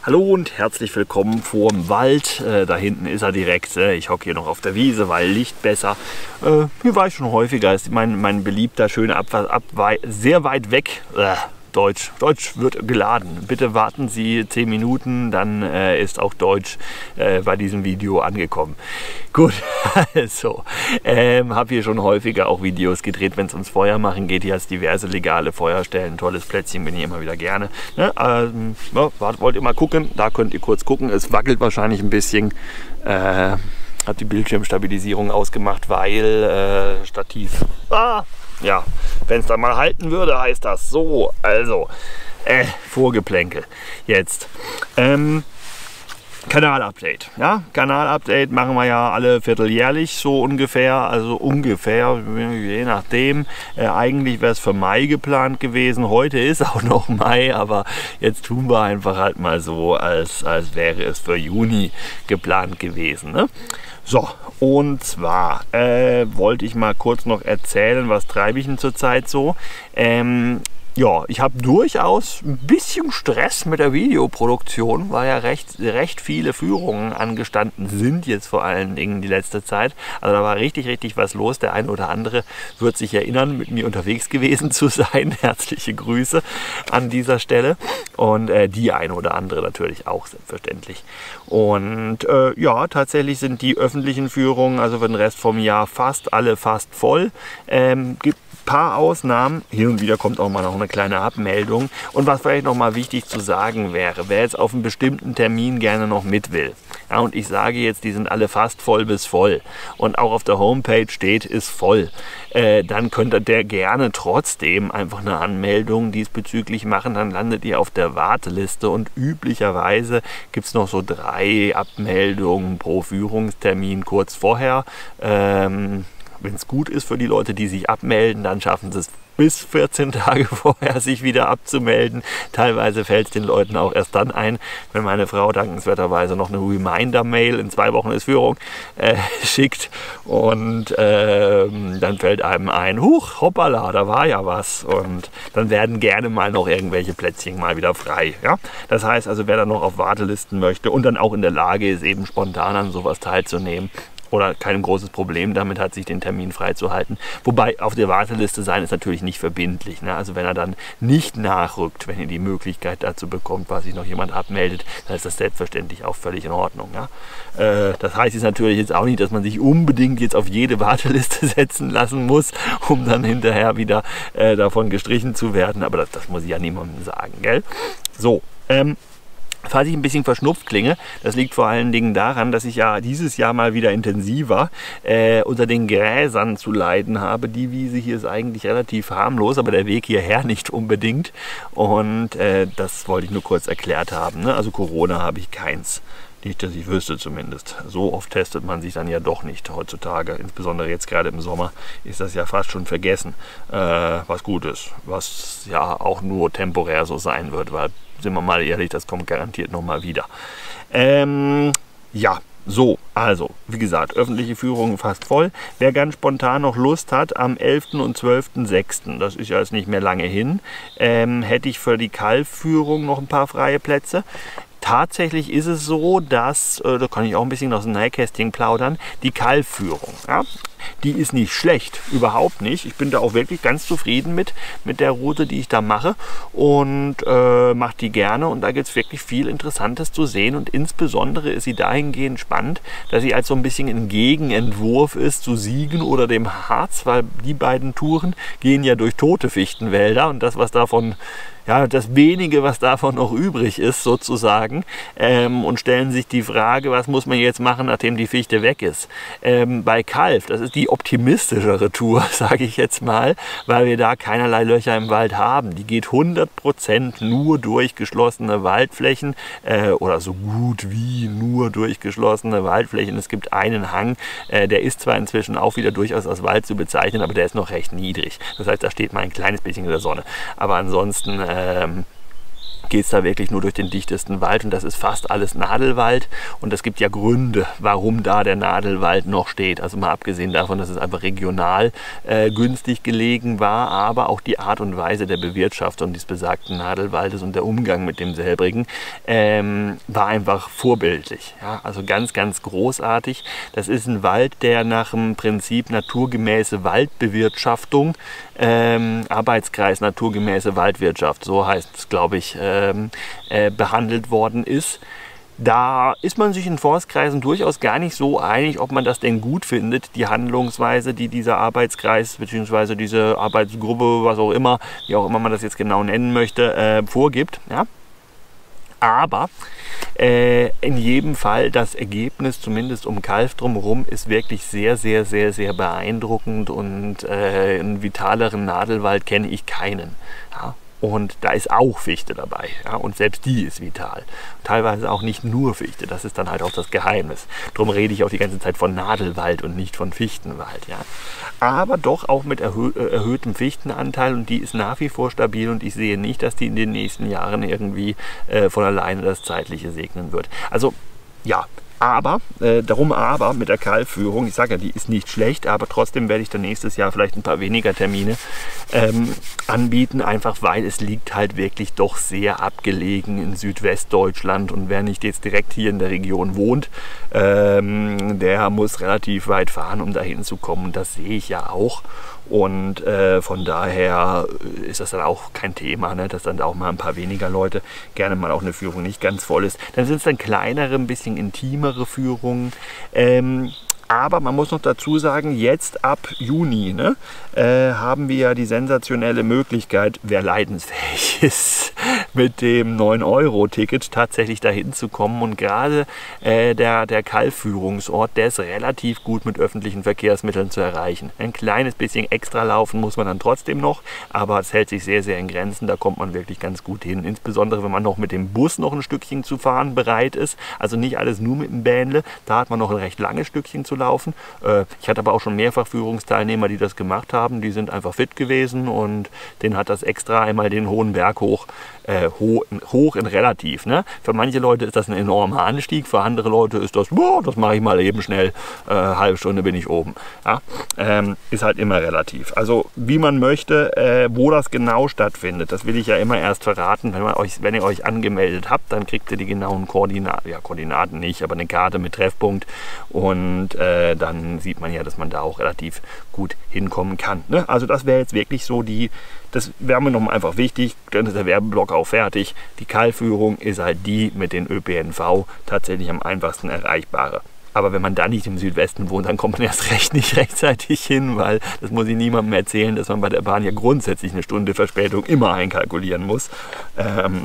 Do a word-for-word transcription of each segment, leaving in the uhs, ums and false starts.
Hallo und herzlich willkommen vorm Wald. Äh, da hinten ist er direkt. Äh, ich hocke hier noch auf der Wiese, weil Licht besser. Äh, hier war ich schon häufiger. Ist mein, mein beliebter, schöner Abwasser, ab, sehr weit weg. Äh, Deutsch. Deutsch wird geladen. Bitte warten Sie zehn Minuten, dann äh, ist auch Deutsch äh, bei diesem Video angekommen. Gut, also, ähm, habe hier schon häufiger auch Videos gedreht, wenn es ums Feuer machen geht. Hier als diverse legale Feuerstellen. Tolles Plätzchen, bin ich immer wieder gerne. Ne? Ähm, ja, wollt ihr mal gucken? Da könnt ihr kurz gucken. Es wackelt wahrscheinlich ein bisschen. Äh, hat die Bildschirmstabilisierung ausgemacht, weil äh, Stativ. Ah! Ja, wenn es dann mal halten würde, heißt das so. Also, äh, Vorgeplänkel. Jetzt. Ähm, Kanalupdate. Ja, Kanalupdate machen wir ja alle vierteljährlich so ungefähr. Also ungefähr, je nachdem. Äh, eigentlich wäre es für Mai geplant gewesen. Heute ist auch noch Mai, aber jetzt tun wir einfach halt mal so, als, als wäre es für Juni geplant gewesen. Ne? So, und zwar äh, wollte ich mal kurz noch erzählen, was treibe ich denn zurzeit so. Ähm, ja, ich habe durchaus ein bisschen Stress mit der Videoproduktion, weil ja recht, recht viele Führungen angestanden sind, jetzt vor allen Dingen die letzte Zeit. Also da war richtig, richtig was los. Der eine oder andere wird sich erinnern, mit mir unterwegs gewesen zu sein. Herzliche Grüße an dieser Stelle. Und äh, die eine oder andere natürlich auch, selbstverständlich. Und äh, ja, tatsächlich sind die öffentlichen Führungen, also für den Rest vom Jahr, fast alle fast voll. Ähm, gibt paar Ausnahmen, hin und wieder kommt auch mal noch eine kleine Abmeldung. Und was vielleicht noch mal wichtig zu sagen wäre, wer jetzt auf einen bestimmten Termin gerne noch mit will. Ja, und ich sage jetzt, die sind alle fast voll bis voll. Und auch auf der Homepage steht, ist voll. Äh, dann könnt ihr gerne trotzdem einfach eine Anmeldung diesbezüglich machen. Dann landet ihr auf der Warteliste. Und üblicherweise gibt es noch so drei Abmeldungen pro Führungstermin kurz vorher. Ähm, Wenn es gut ist für die Leute, die sich abmelden, dann schaffen sie es bis vierzehn Tage vorher, sich wieder abzumelden. Teilweise fällt es den Leuten auch erst dann ein, wenn meine Frau dankenswerterweise noch eine Reminder-Mail, in zwei Wochen ist Führung, äh, schickt. Und äh, dann fällt einem ein, huch, hoppala, da war ja was. Und dann werden gerne mal noch irgendwelche Plätzchen mal wieder frei. Ja? Das heißt also, wer dann noch auf Wartelisten möchte und dann auch in der Lage ist, eben spontan an sowas teilzunehmen, oder kein großes Problem damit hat, sich den Termin freizuhalten. Wobei auf der Warteliste sein ist natürlich nicht verbindlich. Ne? Also wenn er dann nicht nachrückt, wenn ihr die Möglichkeit dazu bekommt, was sich noch jemand abmeldet, dann ist das selbstverständlich auch völlig in Ordnung. Ja? Äh, das heißt jetzt natürlich jetzt auch nicht, dass man sich unbedingt jetzt auf jede Warteliste setzen lassen muss, um dann hinterher wieder äh, davon gestrichen zu werden. Aber das, das muss ich ja niemandem sagen, gell? So, ähm, falls ich ein bisschen verschnupft klinge, das liegt vor allen Dingen daran, dass ich ja dieses Jahr mal wieder intensiver äh, unter den Gräsern zu leiden habe. Die Wiese hier ist eigentlich relativ harmlos, aber der Weg hierher nicht unbedingt. Und äh, das wollte ich nur kurz erklärt haben. Ne? Also Corona habe ich keins. Nicht, dass ich wüsste zumindest. So oft testet man sich dann ja doch nicht heutzutage. Insbesondere jetzt gerade im Sommer ist das ja fast schon vergessen, äh, was gut ist. Was ja auch nur temporär so sein wird, weil, sind wir mal ehrlich, das kommt garantiert nochmal wieder. Ähm, ja, so, also, wie gesagt, öffentliche Führungen fast voll. Wer ganz spontan noch Lust hat, am elften und zwölften sechsten, das ist ja jetzt nicht mehr lange hin, ähm, hätte ich für die Kalbführung noch ein paar freie Plätze. Tatsächlich ist es so, dass, äh, da kann ich auch ein bisschen aus dem Nähkästchen plaudern, die Kalbführung, ja, die ist nicht schlecht, überhaupt nicht. Ich bin da auch wirklich ganz zufrieden mit, mit der Route, die ich da mache und äh, mache die gerne. Und da gibt es wirklich viel Interessantes zu sehen. Und insbesondere ist sie dahingehend spannend, dass sie als so ein bisschen ein Gegenentwurf ist zu Siegen oder dem Harz, weil die beiden Touren gehen ja durch tote Fichtenwälder und das, was davon ja, das wenige, was davon noch übrig ist, sozusagen, ähm, und stellen sich die Frage, was muss man jetzt machen, nachdem die Fichte weg ist. Ähm, bei Kalf, das ist die optimistischere Tour, sage ich jetzt mal, weil wir da keinerlei Löcher im Wald haben. Die geht hundert Prozent nur durch geschlossene Waldflächen äh, oder so gut wie nur durch geschlossene Waldflächen. Es gibt einen Hang, äh, der ist zwar inzwischen auch wieder durchaus als Wald zu bezeichnen, aber der ist noch recht niedrig. Das heißt, da steht mal ein kleines bisschen in der Sonne. Aber ansonsten ähm, geht es da wirklich nur durch den dichtesten Wald und das ist fast alles Nadelwald und es gibt ja Gründe, warum da der Nadelwald noch steht. Also mal abgesehen davon, dass es einfach regional äh, günstig gelegen war, aber auch die Art und Weise der Bewirtschaftung des besagten Nadelwaldes und der Umgang mit dem selbrigen ähm, war einfach vorbildlich. Ja? Also ganz, ganz großartig. Das ist ein Wald, der nach dem Prinzip naturgemäße Waldbewirtschaftung, ähm, Arbeitskreis naturgemäße Waldwirtschaft, so heißt es, glaube ich, ähm, äh, behandelt worden ist. Da ist man sich in Forstkreisen durchaus gar nicht so einig, ob man das denn gut findet, die Handlungsweise, die dieser Arbeitskreis bzw. diese Arbeitsgruppe, was auch immer, wie auch immer man das jetzt genau nennen möchte, äh, vorgibt. Ja? Aber äh, in jedem Fall das Ergebnis, zumindest um Calw drumherum, ist wirklich sehr, sehr, sehr, sehr beeindruckend und äh, einen vitaleren Nadelwald kenne ich keinen. Ja? Und da ist auch Fichte dabei, ja, und selbst die ist vital. Teilweise auch nicht nur Fichte, das ist dann halt auch das Geheimnis. Darum rede ich auch die ganze Zeit von Nadelwald und nicht von Fichtenwald. Ja. Aber doch auch mit erhö erhöhtem Fichtenanteil und die ist nach wie vor stabil und ich sehe nicht, dass die in den nächsten Jahren irgendwie äh, von alleine das Zeitliche segnen wird. Also ja, aber, äh, darum aber mit der Calw-Führung, ich sage ja, die ist nicht schlecht, aber trotzdem werde ich dann nächstes Jahr vielleicht ein paar weniger Termine ähm, anbieten, einfach weil es liegt halt wirklich doch sehr abgelegen in Südwestdeutschland und wer nicht jetzt direkt hier in der Region wohnt, ähm, der muss relativ weit fahren, um dahin zu kommen und das sehe ich ja auch. Und äh, von daher ist das dann auch kein Thema, ne? Dass dann auch mal ein paar weniger Leute gerne mal auch eine Führung nicht ganz voll ist. Dann sind es dann kleinere, ein bisschen intimere Führungen. Ähm, Aber man muss noch dazu sagen, jetzt ab Juni ne, äh, haben wir ja die sensationelle Möglichkeit, wer leidensfähig ist, mit dem neun Euro Ticket tatsächlich dahin zu kommen. Und gerade äh, der, der Calw-Führungsort, der ist relativ gut mit öffentlichen Verkehrsmitteln zu erreichen. Ein kleines bisschen extra laufen muss man dann trotzdem noch, aber es hält sich sehr, sehr in Grenzen. Da kommt man wirklich ganz gut hin. Insbesondere, wenn man noch mit dem Bus noch ein Stückchen zu fahren bereit ist. Also nicht alles nur mit dem Bähnle. Da hat man noch ein recht langes Stückchen zu laufen. Ich hatte aber auch schon mehrfach Führungsteilnehmer, die das gemacht haben. Die sind einfach fit gewesen und denen hat das extra einmal den hohen Berg hoch, äh, hoch, hoch in relativ. Ne? Für manche Leute ist das ein enormer Anstieg, für andere Leute ist das, boah, das mache ich mal eben schnell, äh, halbe Stunde bin ich oben. Ja? Ähm, ist halt immer relativ. Also wie man möchte, äh, wo das genau stattfindet, das will ich ja immer erst verraten. Wenn, man euch, wenn ihr euch angemeldet habt, dann kriegt ihr die genauen Koordinaten, ja Koordinaten nicht, aber eine Karte mit Treffpunkt und äh, dann dann sieht man ja, dass man da auch relativ gut hinkommen kann. Ne? Also das wäre jetzt wirklich so die, das wäre mir noch mal einfach wichtig, dann ist der Werbeblock auch fertig. Die Calw-Führung ist halt die mit den Ö P N V tatsächlich am einfachsten erreichbare. Aber wenn man da nicht im Südwesten wohnt, dann kommt man erst recht nicht rechtzeitig hin, weil das muss ich niemandem erzählen, dass man bei der Bahn ja grundsätzlich eine Stunde Verspätung immer einkalkulieren muss. Ähm,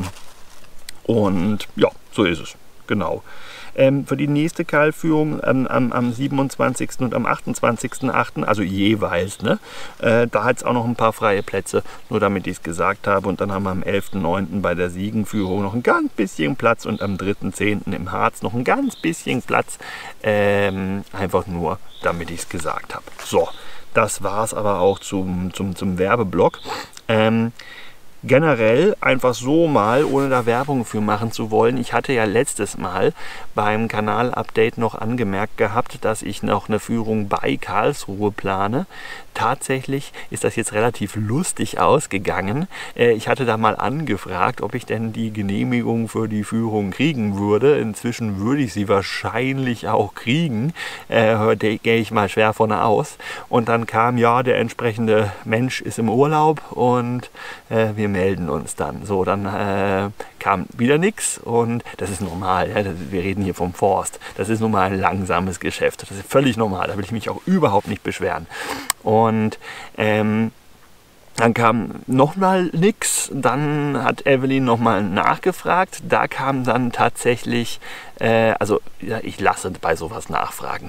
und ja, so ist es. Genau. Ähm, für die nächste Calw-Führung ähm, am, am siebenundzwanzigsten und am achtundzwanzigsten achten, also jeweils, ne? Äh, da hat es auch noch ein paar freie Plätze, nur damit ich es gesagt habe. Und dann haben wir am elften neunten bei der Siegenführung noch ein ganz bisschen Platz und am dritten zehnten im Harz noch ein ganz bisschen Platz. Ähm, einfach nur, damit ich es gesagt habe. So, das war es aber auch zum, zum, zum Werbeblock. Ähm, Generell einfach so mal, ohne da Werbung für machen zu wollen. Ich hatte ja letztes Mal beim Kanal-Update noch angemerkt gehabt, dass ich noch eine Führung bei Karlsruhe plane. Tatsächlich ist das jetzt relativ lustig ausgegangen. Ich hatte da mal angefragt, ob ich denn die Genehmigung für die Führung kriegen würde. Inzwischen würde ich sie wahrscheinlich auch kriegen. Da gehe ich mal schwer von aus. Und dann kam, ja, der entsprechende Mensch ist im Urlaub und wir melden uns dann. So, dann äh, kam wieder nichts und das ist normal. Ja, das, wir reden hier vom Forst. Das ist nun mal ein langsames Geschäft. Das ist völlig normal. Da will ich mich auch überhaupt nicht beschweren. Und ähm, dann kam nochmal nichts. Dann hat Evelyn nochmal nachgefragt. Da kam dann tatsächlich, äh, also ja, ich lasse bei sowas nachfragen.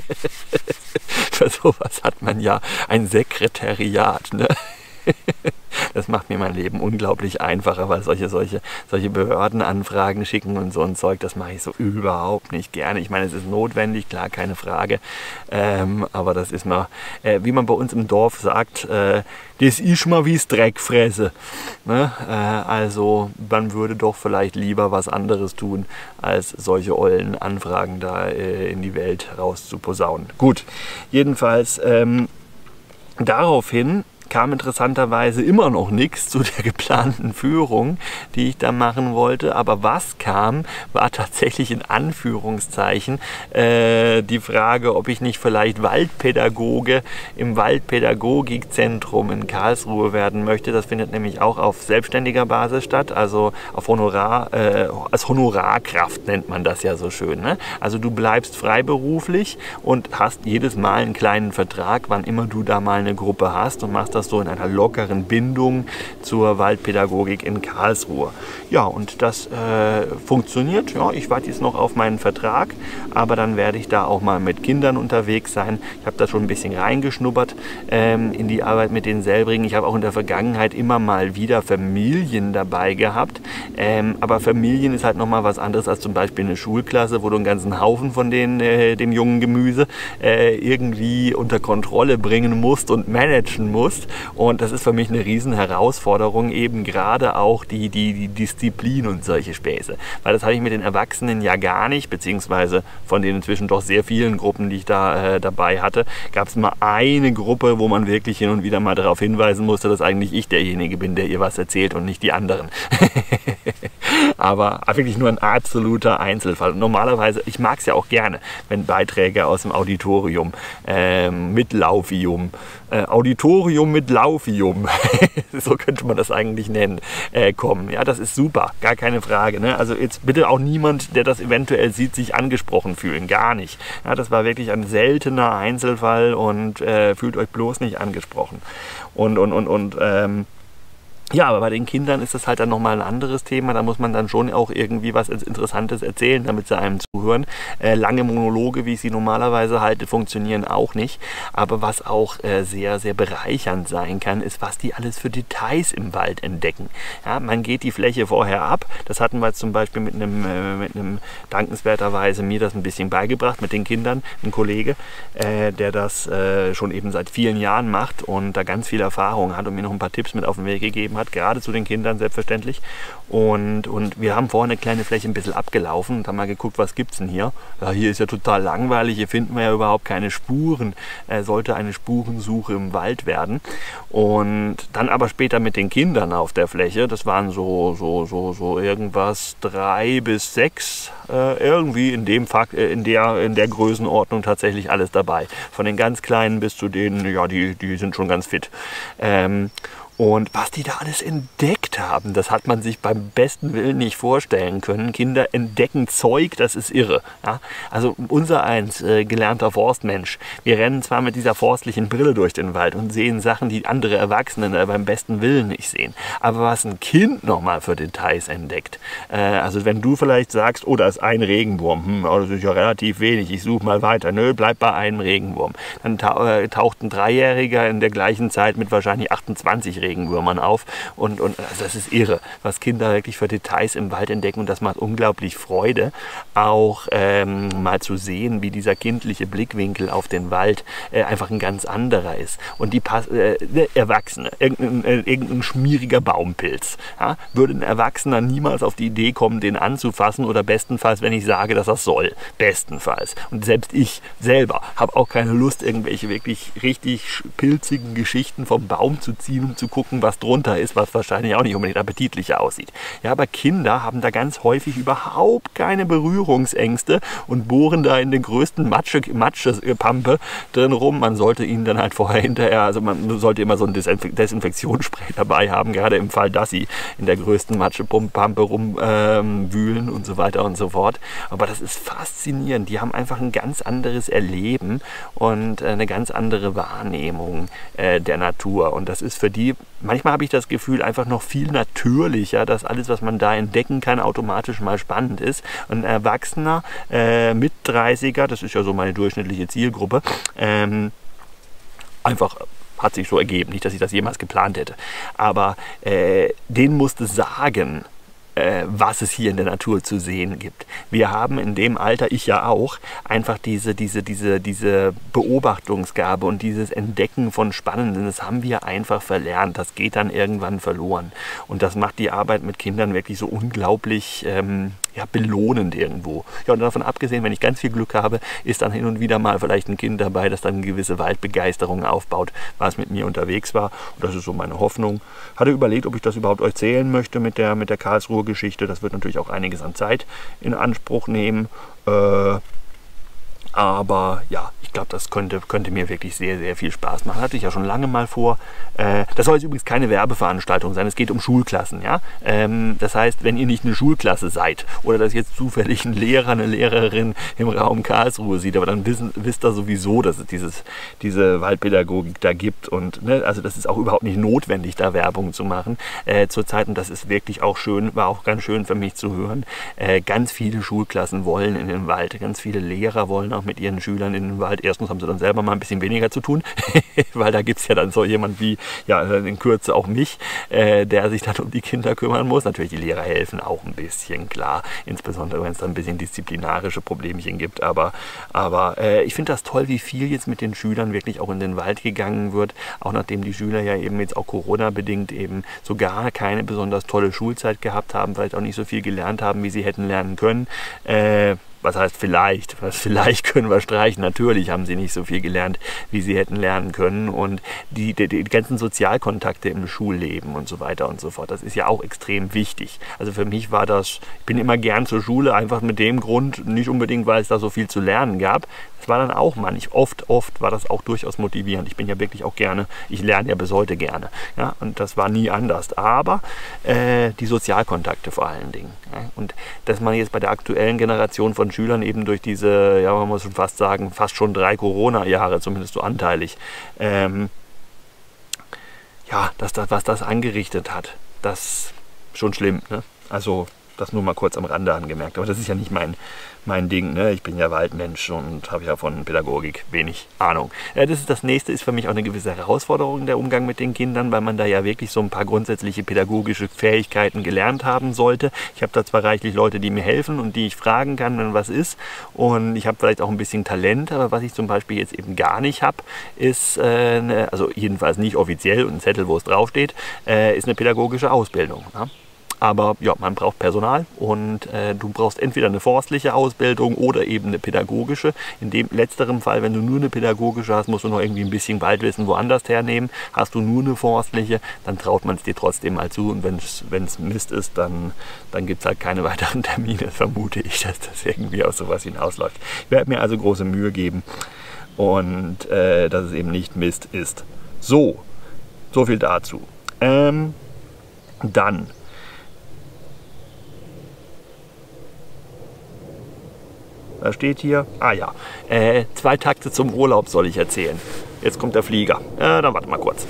Für sowas hat man ja ein Sekretariat. Ne? Das macht mir mein Leben unglaublich einfacher, weil solche, solche, solche Behördenanfragen schicken und so ein Zeug, das mache ich so überhaupt nicht gerne. Ich meine, es ist notwendig, klar, keine Frage, ähm, aber das ist mal, äh, wie man bei uns im Dorf sagt, äh, das ist mal wie's Dreckfresse. Ne? Äh, also man würde doch vielleicht lieber was anderes tun, als solche ollen Anfragen da äh, in die Welt rauszuposaunen. Gut, jedenfalls ähm, daraufhin kam interessanterweise immer noch nichts zu der geplanten Führung, die ich da machen wollte. Aber was kam, war tatsächlich in Anführungszeichen äh, die Frage, ob ich nicht vielleicht Waldpädagoge im Waldpädagogikzentrum in Karlsruhe werden möchte. Das findet nämlich auch auf selbstständiger Basis statt, also auf Honorar, äh, als Honorarkraft nennt man das ja so schön. Ne? Also du bleibst freiberuflich und hast jedes Mal einen kleinen Vertrag, wann immer du da mal eine Gruppe hast, und machst das so in einer lockeren Bindung zur Waldpädagogik in Karlsruhe. Ja, und das äh, funktioniert. Ja, ich warte jetzt noch auf meinen Vertrag, aber dann werde ich da auch mal mit Kindern unterwegs sein. Ich habe da schon ein bisschen reingeschnuppert ähm, in die Arbeit mit den Selbrigen. Ich habe auch in der Vergangenheit immer mal wieder Familien dabei gehabt, ähm, aber Familien ist halt nochmal was anderes als zum Beispiel eine Schulklasse, wo du einen ganzen Haufen von den, äh, dem jungen Gemüse äh, irgendwie unter Kontrolle bringen musst und managen musst. Und das ist für mich eine riesen Herausforderung, eben gerade auch die, die, die Disziplin und solche Späße. Weil das habe ich mit den Erwachsenen ja gar nicht, beziehungsweise von den inzwischen doch sehr vielen Gruppen, die ich da äh, dabei hatte, gab es mal eine Gruppe, wo man wirklich hin und wieder mal darauf hinweisen musste, dass eigentlich ich derjenige bin, der ihr was erzählt und nicht die anderen. Aber wirklich nur ein absoluter Einzelfall. Normalerweise, ich mag es ja auch gerne, wenn Beiträge aus dem Auditorium äh, mit Laufium, äh, Auditorium mit Laufium, so könnte man das eigentlich nennen, äh, kommen. Ja, das ist super, gar keine Frage. Ne? Also jetzt bitte auch niemand, der das eventuell sieht, sich angesprochen fühlen, gar nicht. Ja, das war wirklich ein seltener Einzelfall und äh, fühlt euch bloß nicht angesprochen. Und, und, und, und, ähm, ja, aber bei den Kindern ist das halt dann nochmal ein anderes Thema. Da muss man dann schon auch irgendwie was Interessantes erzählen, damit sie einem zuhören. Äh, lange Monologe, wie ich sie normalerweise halte, funktionieren auch nicht. Aber was auch äh, sehr, sehr bereichernd sein kann, ist, was die alles für Details im Wald entdecken. Ja, man geht die Fläche vorher ab. Das hatten wir jetzt zum Beispiel mit einem, äh, mit einem dankenswerterweise mir das ein bisschen beigebracht, mit den Kindern. Ein Kollege, äh, der das äh, schon eben seit vielen Jahren macht und da ganz viel Erfahrung hat und mir noch ein paar Tipps mit auf den Weg gegeben hat. Hat, gerade zu den Kindern selbstverständlich. Und, und wir haben vorhin eine kleine Fläche ein bisschen abgelaufen und haben mal geguckt, was gibt es denn hier? Ja, hier ist ja total langweilig, hier finden wir ja überhaupt keine Spuren. Äh, sollte eine Spurensuche im Wald werden. Und dann aber später mit den Kindern auf der Fläche, das waren so, so, so, so irgendwas drei bis sechs, äh, irgendwie in dem Fakt, äh, in der, in der Größenordnung tatsächlich alles dabei. Von den ganz Kleinen bis zu denen, ja, die, die sind schon ganz fit. Ähm, Und was die da alles entdeckt haben, das hat man sich beim besten Willen nicht vorstellen können. Kinder entdecken Zeug, das ist irre. Ja? Also unser eins, äh, gelernter Forstmensch, wir rennen zwar mit dieser forstlichen Brille durch den Wald und sehen Sachen, die andere Erwachsene äh, beim besten Willen nicht sehen. Aber was ein Kind nochmal für Details entdeckt, äh, also wenn du vielleicht sagst, oh, da ist ein Regenwurm, hm, oh, das ist ja relativ wenig, ich suche mal weiter, nö, bleib bei einem Regenwurm. Dann taucht ein Dreijähriger in der gleichen Zeit mit wahrscheinlich achtundzwanzig Regenwürmern Regenwürmern auf und, und also das ist irre, was Kinder wirklich für Details im Wald entdecken, und das macht unglaublich Freude, auch ähm, mal zu sehen, wie dieser kindliche Blickwinkel auf den Wald äh, einfach ein ganz anderer ist. Und die Pas äh, Erwachsene, irgendein, äh, irgendein schmieriger Baumpilz, ja, würde ein Erwachsener niemals auf die Idee kommen, den anzufassen, oder bestenfalls, wenn ich sage, dass das soll, bestenfalls. Und selbst ich selber habe auch keine Lust, irgendwelche wirklich richtig pilzigen Geschichten vom Baum zu ziehen, um zu gucken, was drunter ist, was wahrscheinlich auch nicht unbedingt appetitlicher aussieht. Ja, aber Kinder haben da ganz häufig überhaupt keine Berührungsängste und bohren da in den größten Matsche, Matschepampe drin rum. Man sollte ihnen dann halt vorher hinterher, also man sollte immer so ein Desinf Desinfektionsspray dabei haben, gerade im Fall, dass sie in der größten Matschepampe rumwühlen ähm, und so weiter und so fort. Aber das ist faszinierend. Die haben einfach ein ganz anderes Erleben und äh, eine ganz andere Wahrnehmung äh, der Natur. Und das ist für die, manchmal habe ich das Gefühl, einfach noch viel natürlicher, dass alles, was man da entdecken kann, automatisch mal spannend ist. Und ein Erwachsener, äh, mit dreißiger, das ist ja so meine durchschnittliche Zielgruppe, ähm, einfach hat sich so ergeben. Nicht, dass ich das jemals geplant hätte. Aber äh, denen musste sagen, äh, was es hier in der Natur zu sehen gibt. Wir haben in dem Alter, ich ja auch, einfach diese, diese, diese, diese Beobachtungsgabe und dieses Entdecken von Spannenden, das haben wir einfach verlernt. Das geht dann irgendwann verloren. Und das macht die Arbeit mit Kindern wirklich so unglaublich ähm, ja, belohnend irgendwo. Ja, und davon abgesehen, wenn ich ganz viel Glück habe, ist dann hin und wieder mal vielleicht ein Kind dabei, das dann eine gewisse Waldbegeisterung aufbaut, was mit mir unterwegs war. Und das ist so meine Hoffnung. Hatte überlegt, ob ich das überhaupt erzählen möchte mit der, mit der Karlsruher Geschichte. Das wird natürlich auch einiges an Zeit in Anspruch nehmen. Äh, aber ja, ich glaube, das könnte, könnte mir wirklich sehr, sehr viel Spaß machen. Hatte ich ja schon lange mal vor. Äh, das soll jetzt übrigens keine Werbeveranstaltung sein. Es geht um Schulklassen. Ja? Ähm, das heißt, wenn ihr nicht eine Schulklasse seid oder dass jetzt zufällig ein Lehrer, eine Lehrerin im Raum Karlsruhe sieht, aber dann wissen, wisst ihr sowieso, dass es dieses, diese Waldpädagogik da gibt. Und ne, also das ist auch überhaupt nicht notwendig, da Werbung zu machen äh, zurzeit. Und das ist wirklich auch schön, war auch ganz schön für mich zu hören. Äh, ganz viele Schulklassen wollen in den Wald. Ganz viele Lehrer wollen auch mit ihren Schülern in den Wald. Erstens haben sie dann selber mal ein bisschen weniger zu tun, weil da gibt es ja dann so jemand wie, ja, in Kürze auch mich, äh, der sich dann um die Kinder kümmern muss. Natürlich, die Lehrer helfen auch ein bisschen, klar, insbesondere wenn es dann ein bisschen disziplinarische Problemchen gibt, aber, aber äh, ich finde das toll, wie viel jetzt mit den Schülern wirklich auch in den Wald gegangen wird, auch nachdem die Schüler ja eben jetzt auch Corona-bedingt eben so gar keine besonders tolle Schulzeit gehabt haben, vielleicht auch nicht so viel gelernt haben, wie sie hätten lernen können. Äh, Was heißt vielleicht? Was vielleicht können wir streichen. Natürlich haben sie nicht so viel gelernt, wie sie hätten lernen können. Und die, die, die ganzen Sozialkontakte im Schulleben und so weiter und so fort, das ist ja auch extrem wichtig. Also für mich war das, ich bin immer gern zur Schule, einfach mit dem Grund, nicht unbedingt, weil es da so viel zu lernen gab. Das war dann auch manchmal, oft, oft war das auch durchaus motivierend. Ich bin ja wirklich auch gerne, ich lerne ja bis heute gerne. Ja, und das war nie anders. Aber äh, die Sozialkontakte vor allen Dingen. Ja, und dass man jetzt bei der aktuellen Generation von Schülern eben durch diese, ja, man muss schon fast sagen, fast schon drei Corona-Jahre, zumindest so anteilig, ähm, ja, dass das, was das angerichtet hat, das ist schon schlimm. Ne? Also das nur mal kurz am Rande angemerkt. Aber das ist ja nicht mein, mein Ding. Ne? Ich bin ja Waldmensch und habe ja von Pädagogik wenig Ahnung. Ja, das ist das nächste, ist für mich auch eine gewisse Herausforderung, der Umgang mit den Kindern, weil man da ja wirklich so ein paar grundsätzliche pädagogische Fähigkeiten gelernt haben sollte. Ich habe da zwar reichlich Leute, die mir helfen und die ich fragen kann, wenn was ist. Und ich habe vielleicht auch ein bisschen Talent, aber was ich zum Beispiel jetzt eben gar nicht habe, ist, äh, eine, also jedenfalls nicht offiziell und ein Zettel, wo es draufsteht, äh, ist eine pädagogische Ausbildung. Ja? Aber ja, man braucht Personal und äh, du brauchst entweder eine forstliche Ausbildung oder eben eine pädagogische. In dem letzteren Fall, wenn du nur eine pädagogische hast, musst du noch irgendwie ein bisschen Waldwissen woanders hernehmen. Hast du nur eine forstliche, dann traut man es dir trotzdem mal zu. Und wenn es Mist ist, dann, dann gibt es halt keine weiteren Termine, vermute ich, dass das irgendwie auf sowas hinausläuft. Ich werde mir also große Mühe geben und äh, dass es eben nicht Mist ist. So, so viel dazu. Ähm, dann... Da steht hier, ah ja, äh, zwei Takte zum Urlaub soll ich erzählen. Jetzt kommt der Flieger. Äh, dann warte mal kurz.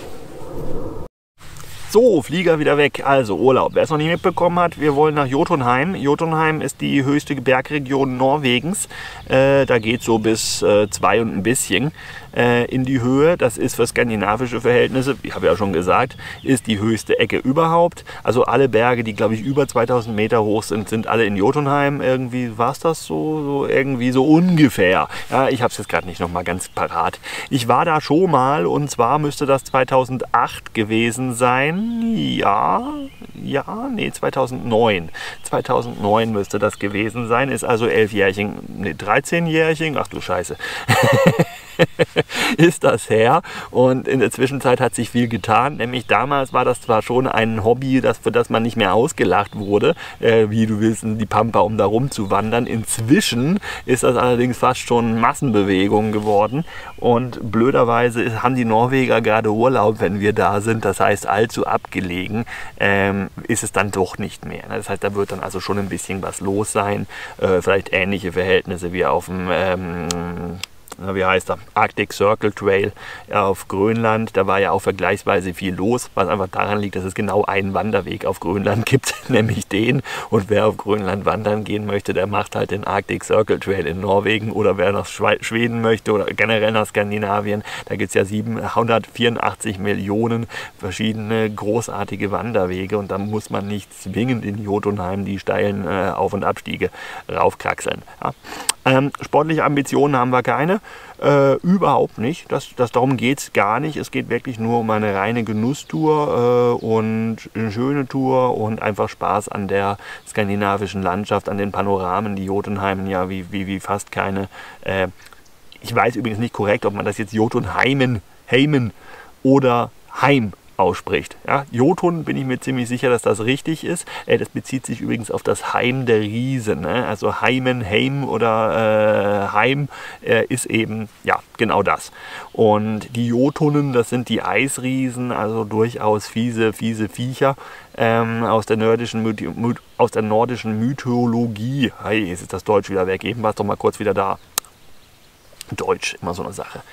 So, Flieger wieder weg. Also Urlaub. Wer es noch nicht mitbekommen hat, wir wollen nach Jotunheim. Jotunheim ist die höchste Bergregion Norwegens. Äh, da geht so bis äh, zwei und ein bisschen äh, in die Höhe. Das ist für skandinavische Verhältnisse, ich habe ja schon gesagt, ist die höchste Ecke überhaupt. Also alle Berge, die glaube ich über zweitausend Meter hoch sind, sind alle in Jotunheim. Irgendwie war es das so, so irgendwie so ungefähr. Ja, ich habe es jetzt gerade nicht noch mal ganz parat. Ich war da schon mal und zwar müsste das zweitausendacht gewesen sein. Ja, ja, nee, zweitausendneun. zweitausendneun müsste das gewesen sein. Ist also elfjährchen, nee, dreizehnjährchen. Ach du Scheiße. Ist das her. Und in der Zwischenzeit hat sich viel getan. Nämlich damals war das zwar schon ein Hobby, das, für das man nicht mehr ausgelacht wurde, äh, wie du willst, die Pampa, um da rumzuwandern. Inzwischen ist das allerdings fast schon Massenbewegung geworden. Und blöderweise haben die Norweger gerade Urlaub, wenn wir da sind. Das heißt, allzu abgelegen ähm, ist es dann doch nicht mehr. Das heißt, da wird dann also schon ein bisschen was los sein. Äh, vielleicht ähnliche Verhältnisse wie auf dem... Ähm, wie heißt er, Arctic Circle Trail auf Grönland. Da war ja auch vergleichsweise viel los, was einfach daran liegt, dass es genau einen Wanderweg auf Grönland gibt, nämlich den. Und wer auf Grönland wandern gehen möchte, der macht halt den Arctic Circle Trail in Norwegen, oder wer nach Schweden möchte oder generell nach Skandinavien, da gibt es ja siebenhundertvierundachtzig Millionen verschiedene großartige Wanderwege, und da muss man nicht zwingend in Jotunheim die steilen äh, Auf- und Abstiege raufkraxeln. Ja. Ähm, sportliche Ambitionen haben wir keine, äh, überhaupt nicht. Das, das, darum geht es gar nicht. Es geht wirklich nur um eine reine Genusstour äh, und eine schöne Tour und einfach Spaß an der skandinavischen Landschaft, an den Panoramen, die Jotunheimen ja wie, wie, wie fast keine. Äh, ich weiß übrigens nicht korrekt, ob man das jetzt Jotunheimen, Heimen oder Heim ausspricht. Ja, Jotun bin ich mir ziemlich sicher, dass das richtig ist. Äh, das bezieht sich übrigens auf das Heim der Riesen. Ne? Also Heimen, Heim oder äh, Heim äh, ist eben ja genau das. Und die Jotunen, das sind die Eisriesen, also durchaus fiese, fiese Viecher ähm, aus der nordischen Myth aus der nordischen Mythologie. Hey, jetzt ist das Deutsch wieder weg. Eben war es doch mal kurz wieder da. Deutsch, immer so eine Sache.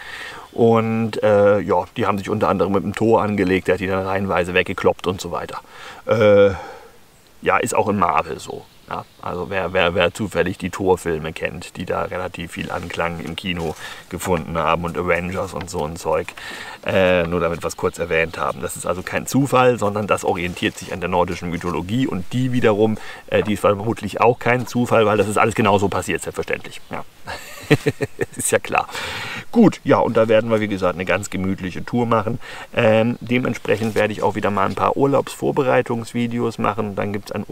Und äh, ja, die haben sich unter anderem mit dem Tor angelegt, der hat die dann reihenweise weggekloppt und so weiter. Äh, ja, ist auch in Marvel so. Ja, also wer, wer, wer zufällig die Thor-Filme kennt, die da relativ viel Anklang im Kino gefunden haben, und Avengers und so ein Zeug, äh, nur damit wir es kurz erwähnt haben. Das ist also kein Zufall, sondern das orientiert sich an der nordischen Mythologie, und die wiederum, äh, die ist vermutlich auch kein Zufall, weil das ist alles genauso passiert, selbstverständlich. Ja. Ist ja klar. Gut, ja, und da werden wir, wie gesagt, eine ganz gemütliche Tour machen. Ähm, dementsprechend werde ich auch wieder mal ein paar Urlaubsvorbereitungsvideos machen. Dann gibt es ein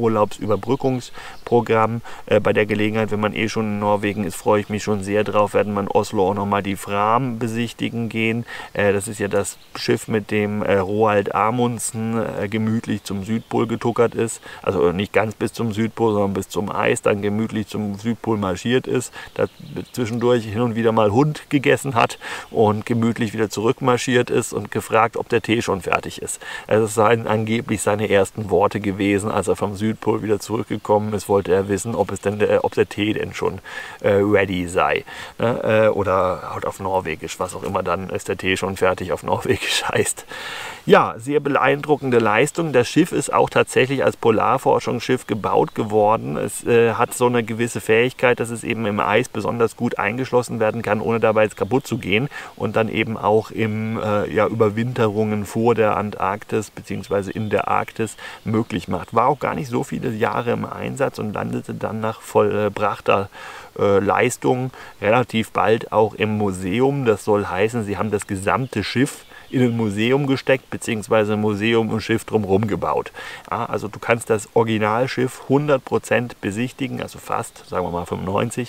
Urlaubsüberbrückungsprogramm. Äh, bei der Gelegenheit, wenn man eh schon in Norwegen ist, freue ich mich schon sehr drauf, werden wir in Oslo auch nochmal die Fram besichtigen gehen. Äh, das ist ja das Schiff, mit dem äh, Roald Amundsen äh, gemütlich zum Südpol getuckert ist. Also nicht ganz bis zum Südpol, sondern bis zum Eis, dann gemütlich zum Südpol marschiert ist. Da zwischendurch hin und wieder mal Hund gegessen hat und gemütlich wieder zurückmarschiert ist und gefragt, ob der Tee schon fertig ist. Es seien angeblich seine ersten Worte gewesen, als er vom Südpol wieder zurückgekommen ist, wollte er wissen, ob, es denn der, ob der Tee denn schon äh, ready sei. Ne? Äh, oder halt auf Norwegisch, was auch immer, dann ist der Tee schon fertig, auf Norwegisch heißt. Ja, sehr beeindruckende Leistung. Das Schiff ist auch tatsächlich als Polarforschungsschiff gebaut geworden. Es äh, hat so eine gewisse Fähigkeit, dass es eben im Eis besonders gut eingeschlossen werden kann, ohne dabei jetzt kaputt zu gehen, und dann eben auch im äh, ja, Überwinterungen vor der Antarktis bzw. in der Arktis möglich macht. War auch gar nicht so viele Jahre im Einsatz und landete dann nach vollbrachter äh, Leistung relativ bald auch im Museum. Das soll heißen, sie haben das gesamte Schiff in ein Museum gesteckt, beziehungsweise ein Museum und Schiff drumherum gebaut. Ja, also du kannst das Originalschiff hundert Prozent besichtigen, also fast, sagen wir mal fünfundneunzig,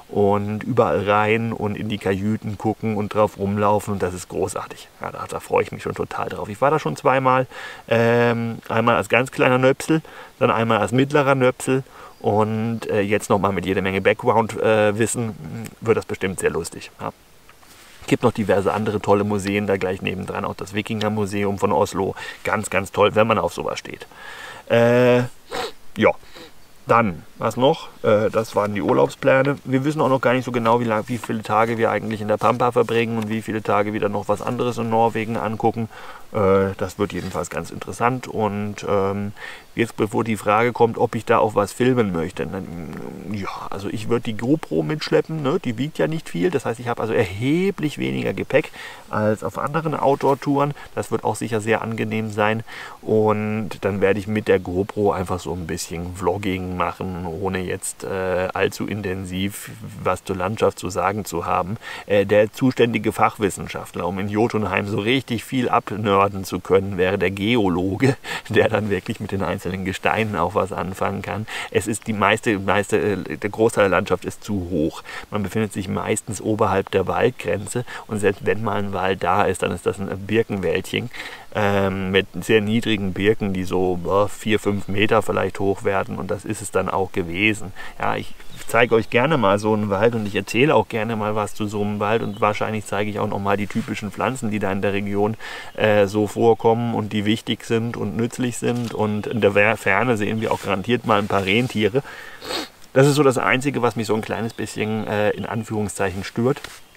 und überall rein und in die Kajüten gucken und drauf rumlaufen, und das ist großartig. Ja, da, da freue ich mich schon total drauf. Ich war da schon zweimal, ähm, einmal als ganz kleiner Nöpsel, dann einmal als mittlerer Nöpsel, und äh, jetzt nochmal mit jede Menge Background-Wissen, äh, wird das bestimmt sehr lustig. Ja. Es gibt noch diverse andere tolle Museen da gleich nebendran, auch das Wikinger-Museum von Oslo. Ganz, ganz toll, wenn man auf sowas steht. Äh, ja, dann, was noch? Äh, das waren die Urlaubspläne. Wir wissen auch noch gar nicht so genau, wie, lang, wie viele Tage wir eigentlich in der Pampa verbringen und wie viele Tage wieder noch was anderes in Norwegen angucken. Äh, das wird jedenfalls ganz interessant. Und ähm, jetzt, bevor die Frage kommt, ob ich da auch was filmen möchte, dann, ja, also ich würde die GoPro mitschleppen, ne? Die wiegt ja nicht viel, das heißt, ich habe also erheblich weniger Gepäck als auf anderen Outdoor-Touren. Das wird auch sicher sehr angenehm sein, und dann werde ich mit der GoPro einfach so ein bisschen Vlogging machen, ohne jetzt äh, allzu intensiv was zur Landschaft zu sagen zu haben. Äh, der zuständige Fachwissenschaftler, um in Jotunheim so richtig viel abnörden zu können, wäre der Geologe, der dann wirklich mit den einzelnen Gesteinen auch was anfangen kann. Es ist die meiste, meiste, der Großteil der Landschaft ist zu hoch. Man befindet sich meistens oberhalb der Waldgrenze, und selbst wenn mal ein Wald da ist, dann ist das ein Birkenwäldchen ähm, mit sehr niedrigen Birken, die so oh, vier, fünf Meter vielleicht hoch werden, und das ist es dann auch gewesen. Ja, ich zeige euch gerne mal so einen Wald, und ich erzähle auch gerne mal was zu so einem Wald, und wahrscheinlich zeige ich auch noch mal die typischen Pflanzen, die da in der Region äh, so vorkommen und die wichtig sind und nützlich sind, und in der Ferne sehen wir auch garantiert mal ein paar Rentiere. Das ist so das Einzige, was mich so ein kleines bisschen äh, in Anführungszeichen stört.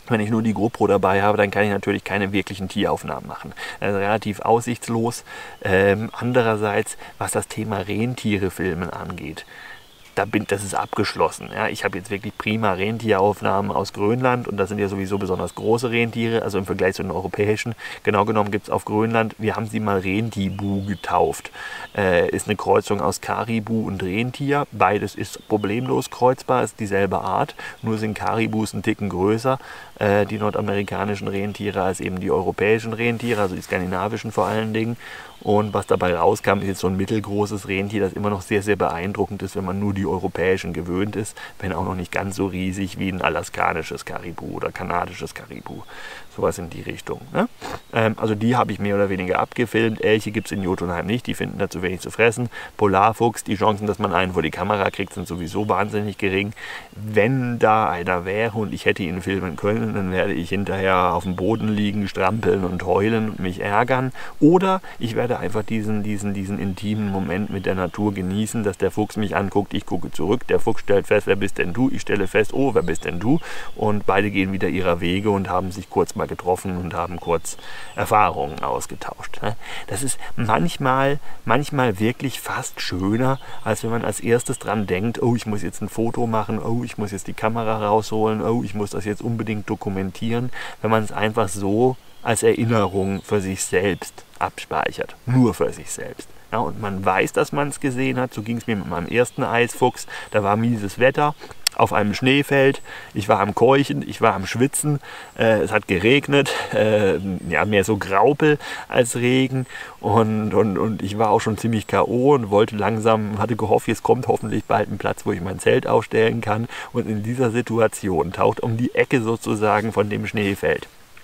Wenn ich nur die GoPro dabei habe, dann kann ich natürlich keine wirklichen Tieraufnahmen machen. Also relativ aussichtslos. Ähm, andererseits, was das Thema Rentiere filmen angeht, da bin, das ist abgeschlossen. Ja, ich habe jetzt wirklich prima Rentieraufnahmen aus Grönland und das sind ja sowieso besonders große Rentiere, also im Vergleich zu den europäischen. Genau genommen gibt es auf Grönland, wir haben sie mal Rentibu getauft. Äh, ist eine Kreuzung aus Karibu und Rentier. Beides ist problemlos kreuzbar, ist dieselbe Art, nur sind Karibus ein Ticken größer, äh, die nordamerikanischen Rentiere, als eben die europäischen Rentiere, also die skandinavischen vor allen Dingen. Und was dabei rauskam, ist jetzt so ein mittelgroßes Rentier, das immer noch sehr, sehr beeindruckend ist, wenn man nur die europäischen gewöhnt ist, wenn auch noch nicht ganz so riesig wie ein alaskanisches Karibu oder kanadisches Karibu. Sowas in die Richtung. Ne? Ähm, also die habe ich mehr oder weniger abgefilmt. Elche gibt es in Jotunheim nicht, die finden da zu wenig zu fressen. Polarfuchs, die Chancen, dass man einen vor die Kamera kriegt, sind sowieso wahnsinnig gering. Wenn da einer wäre und ich hätte ihn filmen können, dann werde ich hinterher auf dem Boden liegen, strampeln und heulen und mich ärgern. Oder ich werde einfach diesen, diesen, diesen intimen Moment mit der Natur genießen, dass der Fuchs mich anguckt, ich gucke zurück, der Fuchs stellt fest, wer bist denn du? Ich stelle fest, oh, wer bist denn du? Und beide gehen wieder ihrer Wege und haben sich kurz mal getroffen und haben kurz Erfahrungen ausgetauscht. Das ist manchmal, manchmal wirklich fast schöner, als wenn man als erstes dran denkt, oh, ich muss jetzt ein Foto machen, oh, ich muss jetzt die Kamera rausholen, oh, ich muss das jetzt unbedingt dokumentieren, wenn man es einfach so als Erinnerung für sich selbst abspeichert. Nur für sich selbst. Ja, und man weiß, dass man es gesehen hat. So ging es mir mit meinem ersten Eisfuchs. Da war mieses Wetter auf einem Schneefeld. Ich war am Keuchen, ich war am Schwitzen. Äh, es hat geregnet. Äh, ja, mehr so Graupel als Regen. Und, und, und ich war auch schon ziemlich K O und wollte langsam, hatte gehofft, jetzt kommt hoffentlich bald ein Platz, wo ich mein Zelt aufstellen kann. Und in dieser Situation taucht um die Ecke sozusagen von dem Schneefeld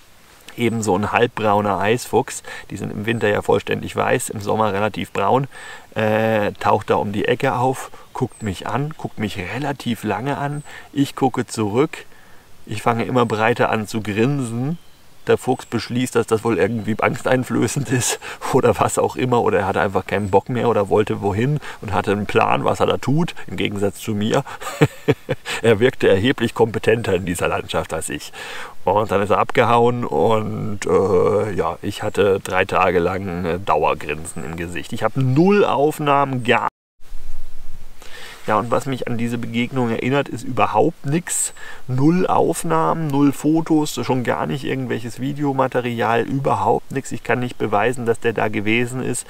eben so ein halbbrauner Eisfuchs, die sind im Winter ja vollständig weiß, im Sommer relativ braun, äh, taucht da um die Ecke auf, guckt mich an, guckt mich relativ lange an, ich gucke zurück, ich fange immer breiter an zu grinsen. Der Fuchs beschließt, dass das wohl irgendwie angsteinflößend ist oder was auch immer, oder er hatte einfach keinen Bock mehr oder wollte wohin und hatte einen Plan, was er da tut, im Gegensatz zu mir. Er wirkte erheblich kompetenter in dieser Landschaft als ich. Und dann ist er abgehauen und äh, ja, ich hatte drei Tage lang äh, Dauergrinsen im Gesicht. Ich habe null Aufnahmen, gar Ja, und was mich an diese Begegnung erinnert, ist überhaupt nichts. Null Aufnahmen, null Fotos, schon gar nicht irgendwelches Videomaterial, überhaupt nichts. Ich kann nicht beweisen, dass der da gewesen ist,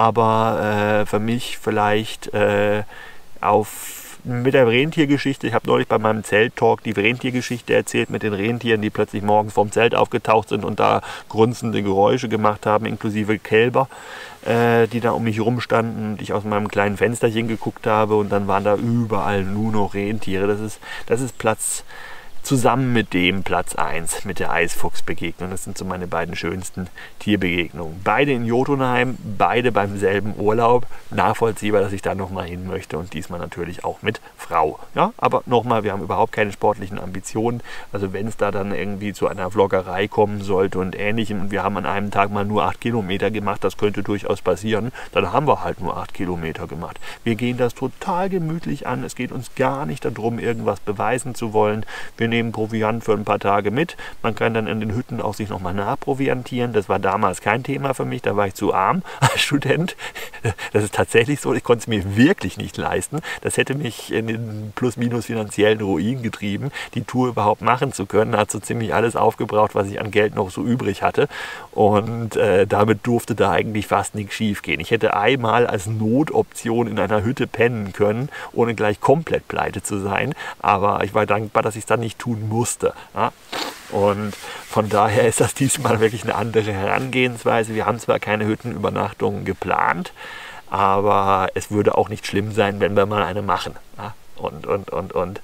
aber äh, für mich vielleicht äh, auf mit der Rentiergeschichte, ich habe neulich bei meinem Zelt-Talk die Rentiergeschichte erzählt mit den Rentieren, die plötzlich morgens vorm Zelt aufgetaucht sind und da grunzende Geräusche gemacht haben, inklusive Kälber, äh, die da um mich rumstanden und ich aus meinem kleinen Fensterchen geguckt habe und dann waren da überall nur noch Rentiere. Das ist, das ist Platz, zusammen mit dem Platz eins, mit der Eisfuchsbegegnung. Das sind so meine beiden schönsten Tierbegegnungen. Beide in Jotunheim, beide beim selben Urlaub. Nachvollziehbar, dass ich da nochmal hin möchte und diesmal natürlich auch mit Frau. Ja, aber nochmal, wir haben überhaupt keine sportlichen Ambitionen. Also wenn es da dann irgendwie zu einer Vloggerei kommen sollte und ähnlichem und wir haben an einem Tag mal nur acht Kilometer gemacht, das könnte durchaus passieren, dann haben wir halt nur acht Kilometer gemacht. Wir gehen das total gemütlich an. Es geht uns gar nicht darum, irgendwas beweisen zu wollen. Wir nehmen Proviant für ein paar Tage mit. Man kann dann in den Hütten auch sich nochmal nachproviantieren. Das war damals kein Thema für mich, da war ich zu arm als Student. Das ist tatsächlich so, ich konnte es mir wirklich nicht leisten. Das hätte mich in den plus-minus finanziellen Ruin getrieben, die Tour überhaupt machen zu können. Hat so ziemlich alles aufgebraucht, was ich an Geld noch so übrig hatte. Und äh, damit durfte da eigentlich fast nichts schief gehen. Ich hätte einmal als Notoption in einer Hütte pennen können, ohne gleich komplett pleite zu sein. Aber ich war dankbar, dass ich es dann nicht tun musste. Ja? Und von daher ist das diesmal wirklich eine andere Herangehensweise. Wir haben zwar keine Hüttenübernachtungen geplant, aber es würde auch nicht schlimm sein, wenn wir mal eine machen. Ja? Und, und, und, und.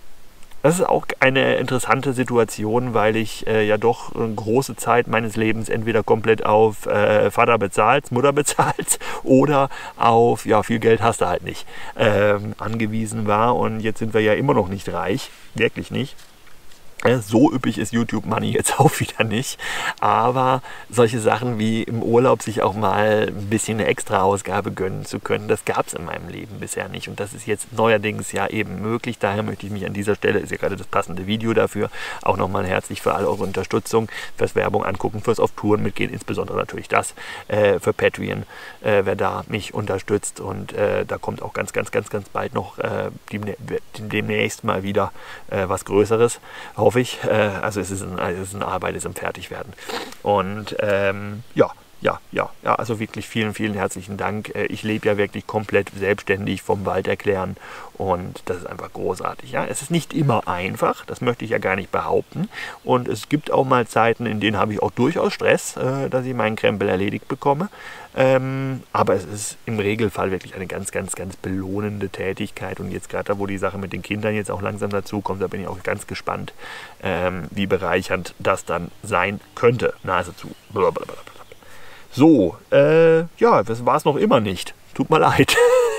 Das ist auch eine interessante Situation, weil ich äh, ja doch eine große Zeit meines Lebens entweder komplett auf äh, Vater bezahlt, Mutter bezahlt oder auf, ja, viel Geld hast du halt nicht, ähm, angewiesen war. Und jetzt sind wir ja immer noch nicht reich, wirklich nicht. So üppig ist YouTube Money jetzt auch wieder nicht, aber solche Sachen wie im Urlaub sich auch mal ein bisschen eine extra Ausgabe gönnen zu können, das gab es in meinem Leben bisher nicht und das ist jetzt neuerdings ja eben möglich. Daher möchte ich mich an dieser Stelle, ist ja gerade das passende Video dafür, auch nochmal herzlich für all eure Unterstützung, fürs Werbung angucken, fürs auf Touren mitgehen, insbesondere natürlich das, äh, für Patreon, äh, wer da mich unterstützt und äh, da kommt auch ganz, ganz, ganz, ganz bald noch äh, demnächst mal wieder äh, was Größeres, hoffe ich. Also es ist, ein, es ist eine Arbeit, es ist im Fertigwerden. Und ähm, ja, ja, ja, ja, also wirklich vielen, vielen herzlichen Dank. Ich lebe ja wirklich komplett selbstständig vom Wald erklären und das ist einfach großartig. Ja, es ist nicht immer einfach, das möchte ich ja gar nicht behaupten. Und es gibt auch mal Zeiten, in denen habe ich auch durchaus Stress, äh, dass ich meinen Krempel erledigt bekomme. Ähm, aber es ist im Regelfall wirklich eine ganz, ganz, ganz belohnende Tätigkeit. Und jetzt gerade da, wo die Sache mit den Kindern jetzt auch langsam dazu kommt, da bin ich auch ganz gespannt, ähm, wie bereichernd das dann sein könnte. Nase zu. Blablabla. So, äh, ja, das war es noch immer nicht. Tut mir leid.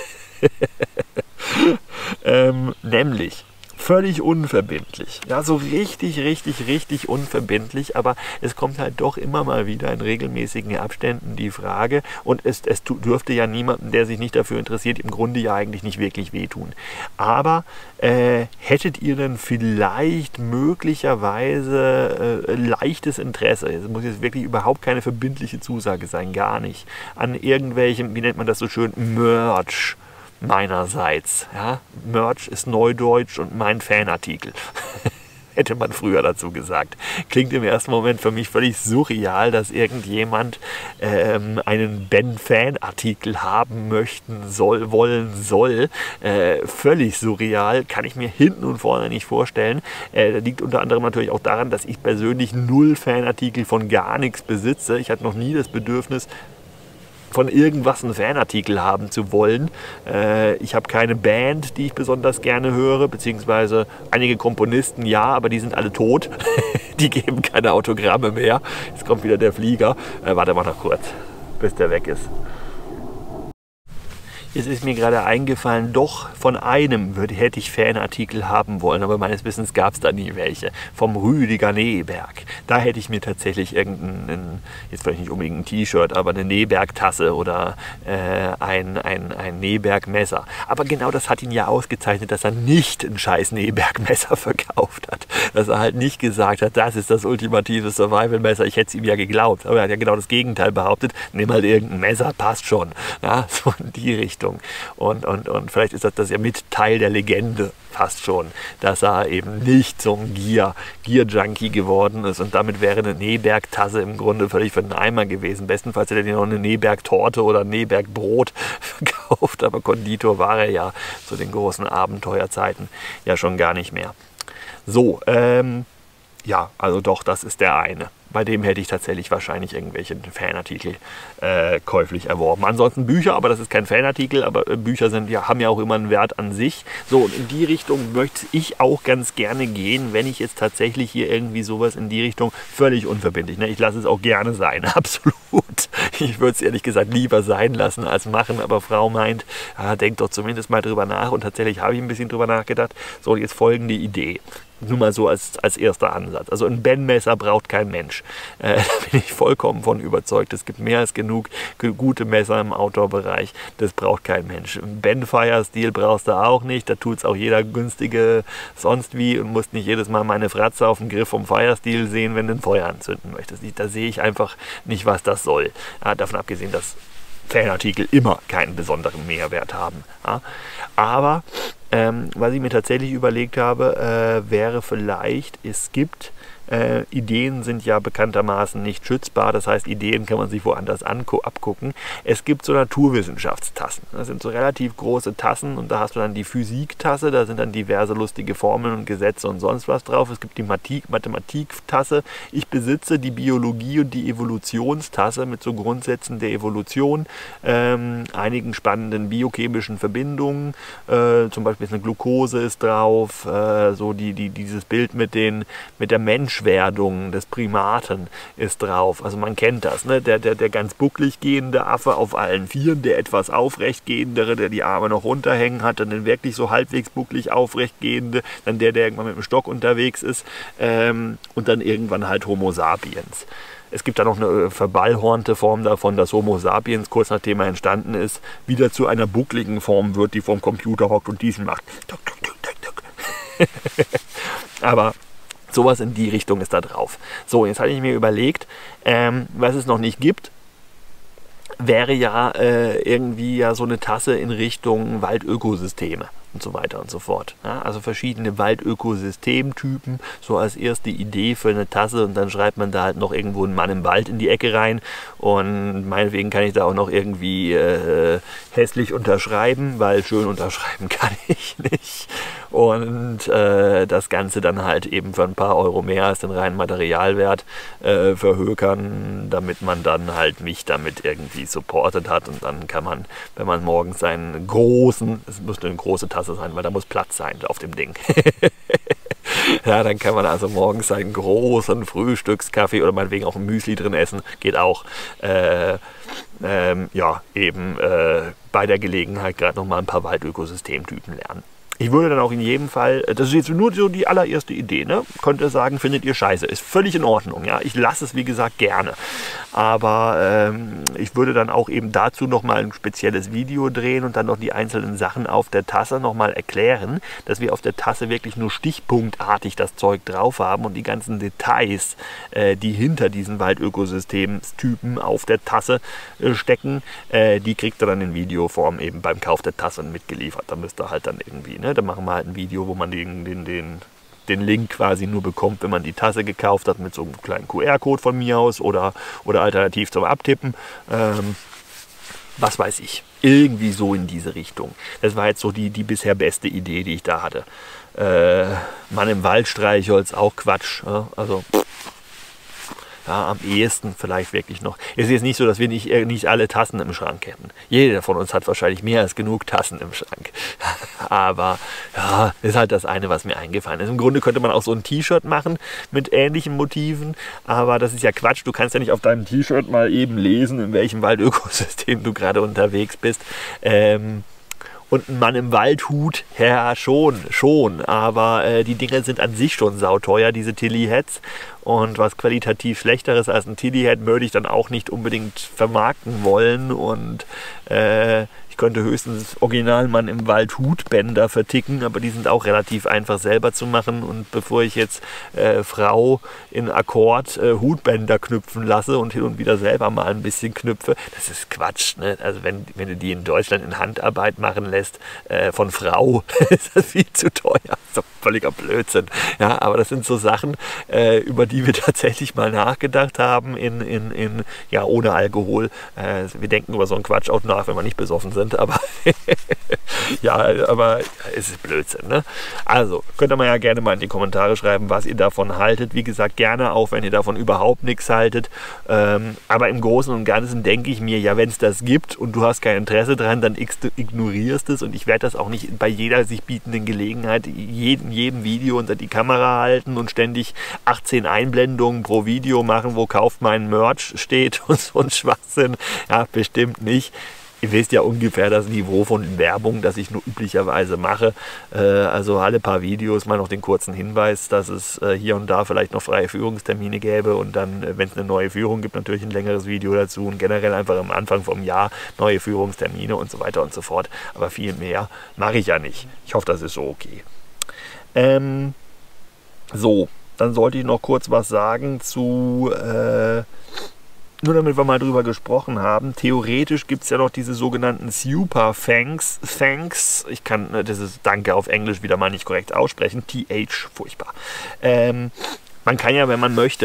ähm, nämlich völlig unverbindlich. Ja, so richtig, richtig, richtig unverbindlich, aber es kommt halt doch immer mal wieder in regelmäßigen Abständen die Frage und es, es dürfte ja niemanden, der sich nicht dafür interessiert, im Grunde ja eigentlich nicht wirklich wehtun. Aber äh, hättet ihr denn vielleicht möglicherweise äh, leichtes Interesse, es muss jetzt wirklich überhaupt keine verbindliche Zusage sein, gar nicht, an irgendwelchem, wie nennt man das so schön, Merch meinerseits. Ja? Merch ist Neudeutsch und mein Fanartikel. Hätte man früher dazu gesagt. Klingt im ersten Moment für mich völlig surreal, dass irgendjemand ähm, einen Ben-Fan-Artikel haben möchten soll, wollen soll. Äh, völlig surreal, kann ich mir hinten und vorne nicht vorstellen. Äh, das liegt unter anderem natürlich auch daran, dass ich persönlich null Fanartikel von gar nichts besitze. Ich hatte noch nie das Bedürfnis, von irgendwas einen Fanartikel haben zu wollen. Äh, ich habe keine Band, die ich besonders gerne höre, beziehungsweise einige Komponisten ja, aber die sind alle tot. Die geben keine Autogramme mehr. Jetzt kommt wieder der Flieger. Äh, warte mal noch kurz, bis der weg ist. Jetzt ist mir gerade eingefallen, doch von einem würde, hätte ich Fanartikel haben wollen, aber meines Wissens gab es da nie welche. Vom Rüdiger Neberg. Da hätte ich mir tatsächlich irgendein, jetzt vielleicht nicht unbedingt ein T-Shirt, aber eine Neberg-Tasse oder äh, ein, ein, ein Neberg-Messer. Aber genau das hat ihn ja ausgezeichnet, dass er nicht ein scheiß Neberg-Messer verkauft hat. Dass er halt nicht gesagt hat, das ist das ultimative Survival-Messer. Ich hätte es ihm ja geglaubt. Aber er hat ja genau das Gegenteil behauptet. Nimm halt irgendein Messer, passt schon. Ja, so in die Richtung. Und, und, und vielleicht ist das, das ja mit Teil der Legende fast schon, dass er eben nicht so ein Gier, Gier-Junkie geworden ist und damit wäre eine Neberg-Tasse im Grunde völlig für den Eimer gewesen. Bestenfalls hätte er noch eine Neberg-Torte oder ein Neberg-Brot verkauft, aber Konditor war er ja zu den großen Abenteuerzeiten ja schon gar nicht mehr. So, ähm, ja, also doch, das ist der eine. Bei dem hätte ich tatsächlich wahrscheinlich irgendwelche Fanartikel äh, käuflich erworben. Ansonsten Bücher, aber das ist kein Fanartikel, aber äh, Bücher sind, ja, haben ja auch immer einen Wert an sich. So, und in die Richtung möchte ich auch ganz gerne gehen, wenn ich jetzt tatsächlich hier irgendwie sowas in die Richtung, völlig unverbindlich. Ne? Ich lasse es auch gerne sein, absolut. Ich würde es ehrlich gesagt lieber sein lassen als machen, aber Frau meint, ja, denkt doch zumindest mal drüber nach und tatsächlich habe ich ein bisschen drüber nachgedacht. So, jetzt folgende Idee. Nur mal so als, als erster Ansatz. Also ein Ben-Messer braucht kein Mensch. Äh, da bin ich vollkommen von überzeugt. Es gibt mehr als genug gute Messer im Outdoor-Bereich. Das braucht kein Mensch. Ein Ben-Fire-Stil brauchst du auch nicht. Da tut es auch jeder günstige sonst wie und musst nicht jedes Mal meine Fratze auf dem Griff vom Fire-Stil sehen, wenn du ein Feuer anzünden möchtest. Da sehe ich einfach nicht, was das soll. Ja, davon abgesehen, dass Fanartikel immer keinen besonderen Mehrwert haben. Ja. Aber ähm, was ich mir tatsächlich überlegt habe, äh, wäre vielleicht, es gibt Äh, Ideen sind ja bekanntermaßen nicht schützbar, das heißt, Ideen kann man sich woanders abgucken. Es gibt so Naturwissenschaftstassen. Das sind so relativ große Tassen und da hast du dann die Physiktasse, da sind dann diverse lustige Formeln und Gesetze und sonst was drauf. Es gibt die Mathematiktasse. Ich besitze die Biologie- und die Evolutionstasse mit so Grundsätzen der Evolution, ähm, einigen spannenden biochemischen Verbindungen, äh, zum Beispiel ist eine Glucose ist drauf, äh, so die, die, dieses Bild mit, den, mit der Mensch Menschwerdung des Primaten ist drauf. Also man kennt das, ne? Der, der, der ganz bucklig gehende Affe auf allen Vieren, der etwas aufrecht gehendere, der die Arme noch runterhängen hat, dann den wirklich so halbwegs bucklig aufrecht gehende, dann der, der irgendwann mit dem Stock unterwegs ist ähm, und dann irgendwann halt Homo sapiens. Es gibt da noch eine verballhornte Form davon, dass Homo sapiens, kurz nachdem er entstanden ist, wieder zu einer buckligen Form wird, die vom Computer hockt und diesen macht. Aber sowas in die Richtung ist da drauf. So, jetzt hatte ich mir überlegt, ähm, was es noch nicht gibt, wäre ja äh, irgendwie ja so eine Tasse in Richtung Waldökosysteme und so weiter und so fort. Ja, also verschiedene Waldökosystemtypen, so als erste Idee für eine Tasse, und dann schreibt man da halt noch irgendwo einen Mann im Wald in die Ecke rein, und meinetwegen kann ich da auch noch irgendwie äh, hässlich unterschreiben, weil schön unterschreiben kann ich nicht, und äh, das Ganze dann halt eben für ein paar Euro mehr als den reinen Materialwert äh, verhökern, damit man dann halt mich damit irgendwie supportet hat, und dann kann man, wenn man morgens seinen großen, es muss eine große Tasse sein, weil da muss Platz sein auf dem Ding. Ja, dann kann man also morgens seinen großen Frühstückskaffee oder meinetwegen auch ein Müsli drin essen, geht auch. Äh, ähm, ja, eben äh, bei der Gelegenheit gerade noch mal ein paar Waldökosystemtypen lernen. Ich würde dann auch in jedem Fall, das ist jetzt nur so die allererste Idee, ne? Könnte sagen, findet ihr scheiße. Ist völlig in Ordnung, ja. Ich lasse es, wie gesagt, gerne. Aber ähm, ich würde dann auch eben dazu nochmal ein spezielles Video drehen und dann noch die einzelnen Sachen auf der Tasse nochmal erklären, dass wir auf der Tasse wirklich nur stichpunktartig das Zeug drauf haben, und die ganzen Details, äh, die hinter diesen Waldökosystemstypen auf der Tasse äh, stecken, äh, die kriegt ihr dann in Videoform eben beim Kauf der Tasse mitgeliefert. Da müsst ihr halt dann irgendwie, ne? Da machen wir halt ein Video, wo man den, den, den, den Link quasi nur bekommt, wenn man die Tasse gekauft hat, mit so einem kleinen Q R-Code von mir aus, oder, oder alternativ zum Abtippen. Ähm, was weiß ich. Irgendwie so in diese Richtung. Das war jetzt so die, die bisher beste Idee, die ich da hatte. Äh, Mann im Wald Streichholz, auch Quatsch. Ja? Also ja, am ehesten vielleicht wirklich noch. Es ist jetzt nicht so, dass wir nicht, nicht alle Tassen im Schrank hätten. Jeder von uns hat wahrscheinlich mehr als genug Tassen im Schrank. Aber ja, ist halt das eine, was mir eingefallen ist. Im Grunde könnte man auch so ein T-Shirt machen mit ähnlichen Motiven, aber das ist ja Quatsch. Du kannst ja nicht auf deinem T-Shirt mal eben lesen, in welchem Waldökosystem du gerade unterwegs bist. Ähm, Und ein Mann im Waldhut, ja schon, schon, aber äh, die Dinger sind an sich schon sauteuer, diese Tilly-Hats. Und was qualitativ Schlechteres als ein Tilly-Hat würde ich dann auch nicht unbedingt vermarkten wollen. Und äh, ich könnte höchstens Originalmann im Wald Hutbänder verticken, aber die sind auch relativ einfach selber zu machen. Und bevor ich jetzt äh, Frau in Akkord äh, Hutbänder knüpfen lasse und hin und wieder selber mal ein bisschen knüpfe, das ist Quatsch, ne? Also wenn, wenn du die in Deutschland in Handarbeit machen lässt äh, von Frau, ist das viel zu teuer. Das ist doch völliger Blödsinn. Ja, aber das sind so Sachen, äh, über die wir tatsächlich mal nachgedacht haben, in, in, in, ja, ohne Alkohol. Äh, wir denken über so einen Quatsch auch nach, wenn wir nicht besoffen sind, aber ja, aber es ist Blödsinn, ne? Also, könnt ihr mal ja gerne mal in die Kommentare schreiben, was ihr davon haltet. Wie gesagt, gerne auch, wenn ihr davon überhaupt nichts haltet. Ähm, aber im Großen und Ganzen denke ich mir, ja, wenn es das gibt und du hast kein Interesse dran, dann ignorierst es, und ich werde das auch nicht bei jeder sich bietenden Gelegenheit jedem, jedem Video unter die Kamera halten und ständig achtzehn Einblendungen pro Video machen, wo kauft mein Merch steht und so ein Schwachsinn. Ja, bestimmt nicht. Ihr wisst ja ungefähr das Niveau von Werbung, das ich nur üblicherweise mache. Äh, also alle paar Videos mal noch den kurzen Hinweis, dass es äh, hier und da vielleicht noch freie Führungstermine gäbe, und dann, äh, wenn es eine neue Führung gibt, natürlich ein längeres Video dazu, und generell einfach am Anfang vom Jahr neue Führungstermine und so weiter und so fort. Aber viel mehr mache ich ja nicht. Ich hoffe, das ist so okay. Ähm, so, dann sollte ich noch kurz was sagen zu... Äh, Nur damit wir mal drüber gesprochen haben, theoretisch gibt es ja noch diese sogenannten Super Thanks. Thanks, ich kann das ist Danke auf Englisch wieder mal nicht korrekt aussprechen, T H, furchtbar. Ähm, man kann ja, wenn man möchte,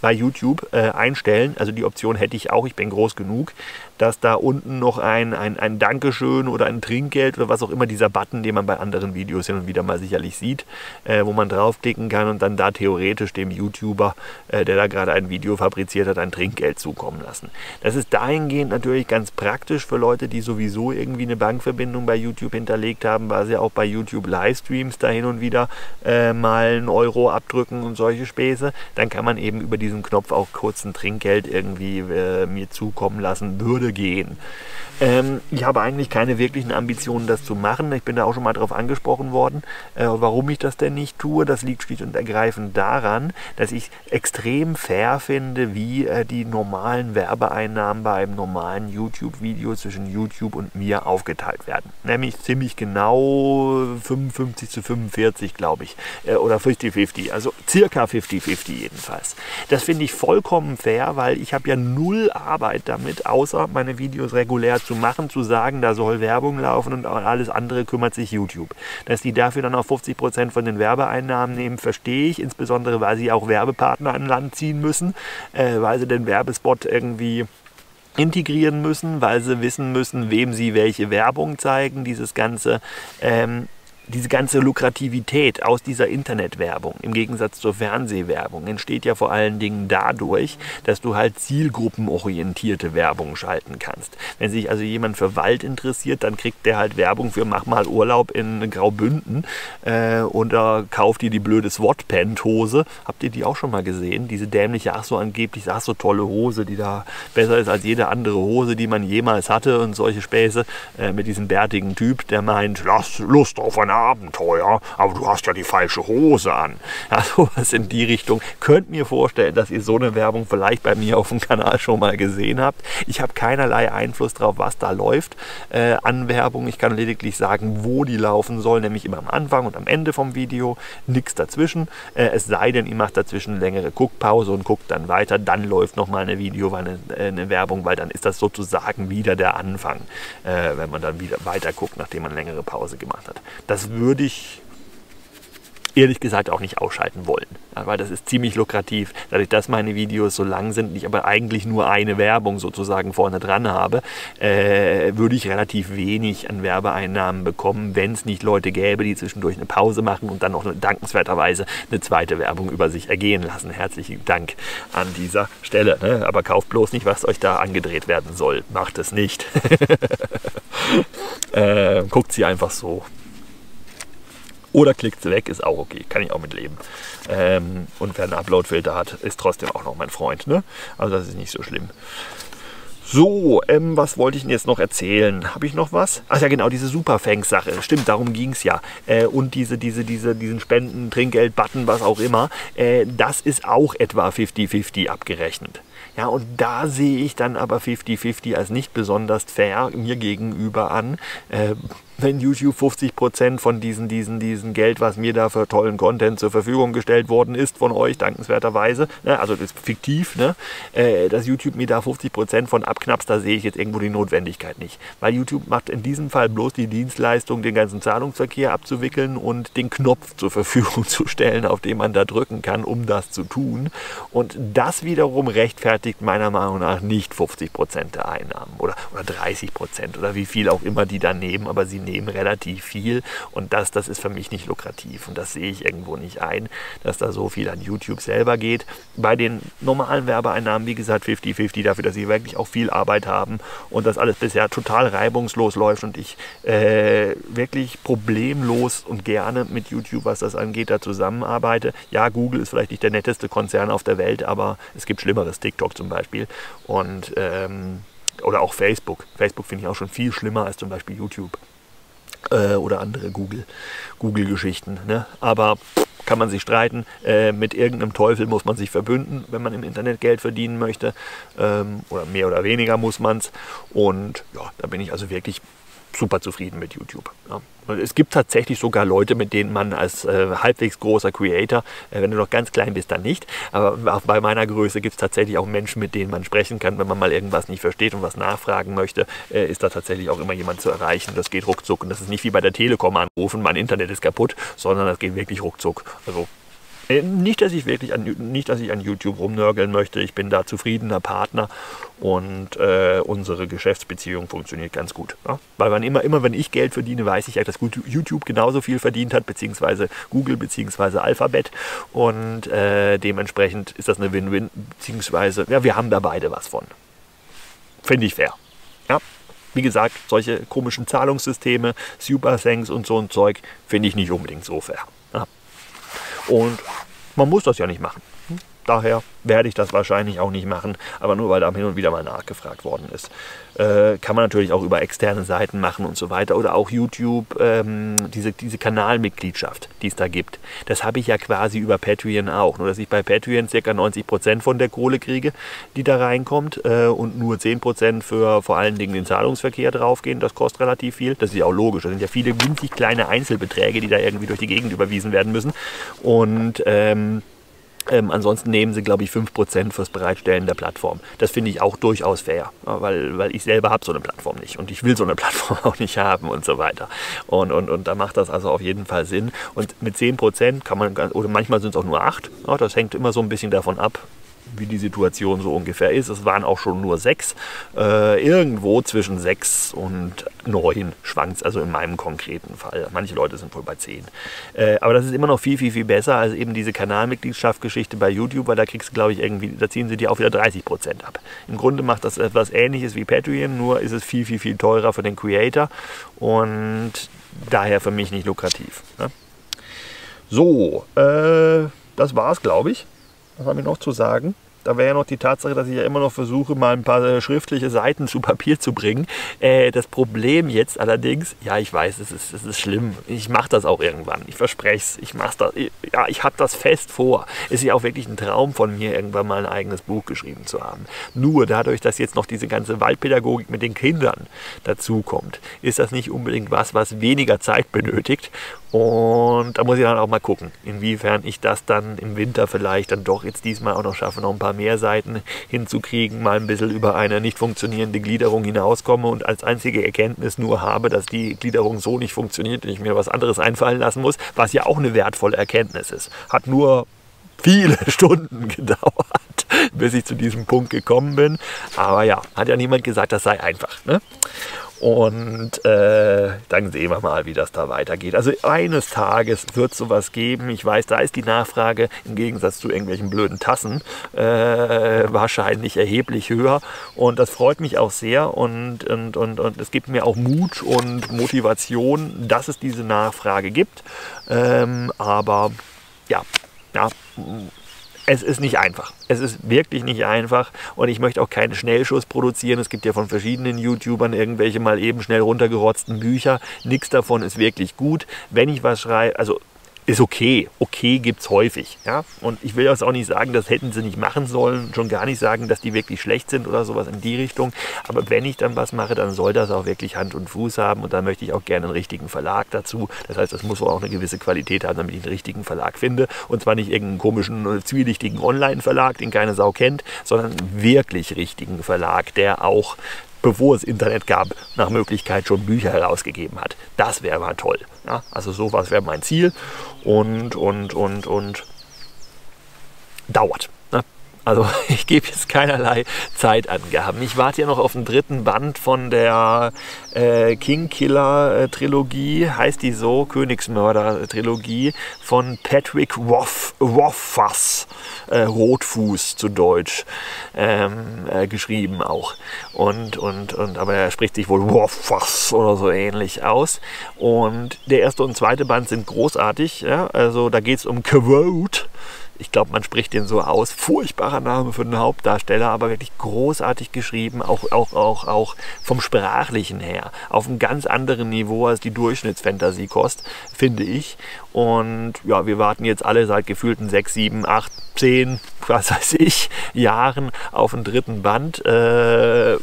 bei YouTube äh, einstellen, also die Option hätte ich auch, ich bin groß genug, dass da unten noch ein, ein, ein Dankeschön oder ein Trinkgeld oder was auch immer, dieser Button, den man bei anderen Videos hin und wieder mal sicherlich sieht, äh, wo man draufklicken kann und dann da theoretisch dem YouTuber, äh, der da gerade ein Video fabriziert hat, ein Trinkgeld zukommen lassen. Das ist dahingehend natürlich ganz praktisch für Leute, die sowieso irgendwie eine Bankverbindung bei YouTube hinterlegt haben, weil sie auch bei YouTube Livestreams da hin und wieder äh, mal einen Euro abdrücken und solche Späße. Dann kann man eben über diesen Knopf auch kurz ein Trinkgeld irgendwie äh, mir zukommen lassen, würde gehen. Ähm, ich habe eigentlich keine wirklichen Ambitionen, das zu machen. Ich bin da auch schon mal drauf angesprochen worden, äh, warum ich das denn nicht tue. Das liegt schlicht und ergreifend daran, dass ich extrem fair finde, wie äh, die normalen Werbeeinnahmen bei einem normalen YouTube-Video zwischen YouTube und mir aufgeteilt werden. Nämlich ziemlich genau fünfundfünfzig zu fünfundvierzig, glaube ich. Äh, oder fünfzig fünfzig, also circa fünfzig fünfzig jedenfalls. Das finde ich vollkommen fair, weil ich habe ja null Arbeit damit, außer meine Videos regulär zu machen, zu sagen, da soll Werbung laufen und alles andere kümmert sich YouTube. Dass die dafür dann auch fünfzig Prozent von den Werbeeinnahmen nehmen, verstehe ich, insbesondere weil sie auch Werbepartner an Land ziehen müssen, äh, weil sie den Werbespot irgendwie integrieren müssen, weil sie wissen müssen, wem sie welche Werbung zeigen, dieses ganze ähm, diese ganze Lukrativität aus dieser Internetwerbung im Gegensatz zur Fernsehwerbung entsteht ja vor allen Dingen dadurch, dass du halt zielgruppenorientierte Werbung schalten kannst. Wenn sich also jemand für Wald interessiert, dann kriegt der halt Werbung für mach mal Urlaub in Graubünden äh, oder kauft dir die blöde SWAT-Pant-Hose. Habt ihr die auch schon mal gesehen? Diese dämliche, ach so angeblich, ach so tolle Hose, die da besser ist als jede andere Hose, die man jemals hatte und solche Späße äh, mit diesem bärtigen Typ, der meint, lass Lust auf ein Abenteuer, aber du hast ja die falsche Hose an. Ja, sowas in die Richtung. Könnt mir vorstellen, dass ihr so eine Werbung vielleicht bei mir auf dem Kanal schon mal gesehen habt. Ich habe keinerlei Einfluss drauf, was da läuft äh, an Werbung. Ich kann lediglich sagen, wo die laufen soll, nämlich immer am Anfang und am Ende vom Video. Nichts dazwischen. Äh, es sei denn, ihr macht dazwischen eine längere Guckpause und guckt dann weiter. Dann läuft nochmal eine Video, eine, äh, eine Werbung, weil dann ist das sozusagen wieder der Anfang, äh, wenn man dann wieder weiter guckt, nachdem man eine längere Pause gemacht hat. Das würde ich ehrlich gesagt auch nicht ausschalten wollen, ja, weil das ist ziemlich lukrativ. Dadurch, dass meine Videos so lang sind und ich aber eigentlich nur eine Werbung sozusagen vorne dran habe, äh, würde ich relativ wenig an Werbeeinnahmen bekommen, wenn es nicht Leute gäbe, die zwischendurch eine Pause machen und dann noch eine, dankenswerterweise eine zweite Werbung über sich ergehen lassen. Herzlichen Dank an dieser Stelle. Ne? Aber kauft bloß nicht, was euch da angedreht werden soll. Macht es nicht. äh, guckt sie einfach so. Oder klickt sie weg, ist auch okay, kann ich auch mit leben. Ähm, und wer einen Upload-Filter hat, ist trotzdem auch noch mein Freund. Ne? Also das ist nicht so schlimm. So, ähm, was wollte ich denn jetzt noch erzählen? Habe ich noch was? Ach ja, genau, diese Superfangs-Sache. Stimmt, darum ging es ja. Äh, und diese, diese, diese, diesen Spenden, Trinkgeld-Button, was auch immer, äh, das ist auch etwa fünfzig fünfzig abgerechnet. Ja, und da sehe ich dann aber fünfzig fünfzig als nicht besonders fair mir gegenüber an. Äh, wenn YouTube fünfzig Prozent von diesen, diesen, diesen Geld, was mir da für tollen Content zur Verfügung gestellt worden ist von euch, dankenswerterweise, ne, also das ist fiktiv, ne, äh, dass YouTube mir da fünfzig Prozent von abknapst, da sehe ich jetzt irgendwo die Notwendigkeit nicht. Weil YouTube macht in diesem Fall bloß die Dienstleistung, den ganzen Zahlungsverkehr abzuwickeln und den Knopf zur Verfügung zu stellen, auf den man da drücken kann, um das zu tun. Und das wiederum rechtfertigt meiner Meinung nach nicht fünfzig Prozent der Einnahmen oder, oder dreißig Prozent oder wie viel auch immer die da nehmen, aber sie nehmen relativ viel und das, das ist für mich nicht lukrativ und das sehe ich irgendwo nicht ein, dass da so viel an YouTube selber geht. Bei den normalen Werbeeinnahmen, wie gesagt, fünfzig fünfzig dafür, dass sie wirklich auch viel Arbeit haben und das alles bisher total reibungslos läuft und ich äh, wirklich problemlos und gerne mit YouTube, was das angeht, da zusammenarbeite. Ja, Google ist vielleicht nicht der netteste Konzern auf der Welt, aber es gibt Schlimmeres, TikTok zum Beispiel und ähm, oder auch Facebook. Facebook finde ich auch schon viel schlimmer als zum Beispiel YouTube. Oder andere Google, Google-Geschichten. Ne? Aber kann man sich streiten. Äh, mit irgendeinem Teufel muss man sich verbünden, wenn man im Internet Geld verdienen möchte. Ähm, oder mehr oder weniger muss man es. Und ja, da bin ich also wirklich super zufrieden mit YouTube. Ja. Und es gibt tatsächlich sogar Leute, mit denen man als äh, halbwegs großer Creator, äh, wenn du noch ganz klein bist, dann nicht, aber auch bei meiner Größe gibt es tatsächlich auch Menschen, mit denen man sprechen kann, wenn man mal irgendwas nicht versteht und was nachfragen möchte, äh, ist da tatsächlich auch immer jemand zu erreichen. Das geht ruckzuck und das ist nicht wie bei der Telekom anrufen, mein Internet ist kaputt, sondern das geht wirklich ruckzuck. Also Nicht, dass ich wirklich an, nicht, dass ich an YouTube rumnörgeln möchte. Ich bin da zufriedener Partner und äh, unsere Geschäftsbeziehung funktioniert ganz gut. Ja? Weil man immer, immer, wenn ich Geld verdiene, weiß ich ja, dass YouTube genauso viel verdient hat, beziehungsweise Google, beziehungsweise Alphabet. Und äh, dementsprechend ist das eine Win-Win, beziehungsweise, ja, wir haben da beide was von. Finde ich fair. Ja? Wie gesagt, solche komischen Zahlungssysteme, Super Thanks und so ein Zeug, finde ich nicht unbedingt so fair. Ja? Und man muss das ja nicht machen. Daher werde ich das wahrscheinlich auch nicht machen, aber nur weil da hin und wieder mal nachgefragt worden ist. Äh, kann man natürlich auch über externe Seiten machen und so weiter. Oder auch YouTube, ähm, diese, diese Kanalmitgliedschaft, die es da gibt. Das habe ich ja quasi über Patreon auch. Nur dass ich bei Patreon ca. neunzig Prozent von der Kohle kriege, die da reinkommt. Äh, und nur zehn Prozent für vor allen Dingen den Zahlungsverkehr draufgehen. Das kostet relativ viel. Das ist ja auch logisch. Das sind ja viele winzig kleine Einzelbeträge, die da irgendwie durch die Gegend überwiesen werden müssen. Und ähm, Ähm, ansonsten nehmen sie, glaube ich, fünf Prozent fürs Bereitstellen der Plattform. Das finde ich auch durchaus fair, weil, weil ich selber habe so eine Plattform nicht und ich will so eine Plattform auch nicht haben und so weiter. Und, und, und da macht das also auf jeden Fall Sinn. Und mit zehn Prozent kann man, oder manchmal sind es auch nur acht, ja, das hängt immer so ein bisschen davon ab, wie die Situation so ungefähr ist. Es waren auch schon nur sechs. Äh, irgendwo zwischen sechs und neun schwankt es, also in meinem konkreten Fall. Manche Leute sind wohl bei zehn. Äh, aber das ist immer noch viel, viel, viel besser als eben diese Kanalmitgliedschaft-Geschichte bei YouTube, weil da kriegst du, glaube ich, irgendwie, da ziehen sie dir auch wieder dreißig Prozent ab. Im Grunde macht das etwas Ähnliches wie Patreon, nur ist es viel, viel, viel teurer für den Creator und daher für mich nicht lukrativ. Ne? So, äh, das war's, glaube ich. Was habe ich noch zu sagen? Da wäre ja noch die Tatsache, dass ich ja immer noch versuche, mal ein paar schriftliche Seiten zu Papier zu bringen. Äh, das Problem jetzt allerdings, ja, ich weiß, es ist, es ist schlimm. Ich mache das auch irgendwann. Ich verspreche es. Ich mache das. Ja, ich habe das fest vor. Es ist ja auch wirklich ein Traum von mir, irgendwann mal ein eigenes Buch geschrieben zu haben. Nur dadurch, dass jetzt noch diese ganze Waldpädagogik mit den Kindern dazukommt, ist das nicht unbedingt was, was weniger Zeit benötigt. Und da muss ich dann auch mal gucken, inwiefern ich das dann im Winter vielleicht dann doch jetzt diesmal auch noch schaffe, noch ein paar mehr Seiten hinzukriegen, mal ein bisschen über eine nicht funktionierende Gliederung hinauskomme und als einzige Erkenntnis nur habe, dass die Gliederung so nicht funktioniert und ich mir was anderes einfallen lassen muss, was ja auch eine wertvolle Erkenntnis ist. Hat nur viele Stunden gedauert, bis ich zu diesem Punkt gekommen bin. Aber ja, hat ja niemand gesagt, das sei einfach, ne? Und äh, dann sehen wir mal, wie das da weitergeht. Also eines Tages wird es sowas geben. Ich weiß, da ist die Nachfrage im Gegensatz zu irgendwelchen blöden Tassen äh, wahrscheinlich erheblich höher. Und das freut mich auch sehr. Und, und, und, und es gibt mir auch Mut und Motivation, dass es diese Nachfrage gibt. Ähm, aber ja, ja. Es ist nicht einfach. Es ist wirklich nicht einfach und ich möchte auch keinen Schnellschuss produzieren. Es gibt ja von verschiedenen YouTubern irgendwelche mal eben schnell runtergerotzten Bücher. Nichts davon ist wirklich gut. Wenn ich was schreibe, also ist okay. Okay gibt es häufig. Ja? Und ich will jetzt auch nicht sagen, das hätten sie nicht machen sollen. Schon gar nicht sagen, dass die wirklich schlecht sind oder sowas in die Richtung. Aber wenn ich dann was mache, dann soll das auch wirklich Hand und Fuß haben. Und dann möchte ich auch gerne einen richtigen Verlag dazu. Das heißt, das muss auch eine gewisse Qualität haben, damit ich einen richtigen Verlag finde. Und zwar nicht irgendeinen komischen, zwielichtigen Online-Verlag, den keine Sau kennt, sondern einen wirklich richtigen Verlag, der auch, bevor es Internet gab, nach Möglichkeit schon Bücher herausgegeben hat. Das wäre mal toll. Ja? Also sowas wäre mein Ziel und, und, und, und dauert. Ne? Also ich gebe jetzt keinerlei Zeitangaben. Ich warte ja noch auf den dritten Band von der äh, Kingkiller-Trilogie, heißt die so, Königsmörder-Trilogie von Patrick Roth, Rothfuss, äh, Rotfuß zu Deutsch, ähm, äh, geschrieben auch. Und, und, und, aber er spricht sich wohl Rothfuss oder so ähnlich aus. Und der erste und zweite Band sind großartig. Ja? Also da geht es um Quote. Ich glaube, man spricht den so aus. Furchtbarer Name für den Hauptdarsteller, aber wirklich großartig geschrieben, auch, auch, auch, auch vom Sprachlichen her. Auf einem ganz anderen Niveau als die Durchschnittsfantasiekost, finde ich. Und ja, wir warten jetzt alle seit gefühlten sechs, sieben, acht, zehn, was weiß ich, Jahren auf den dritten Band. Äh,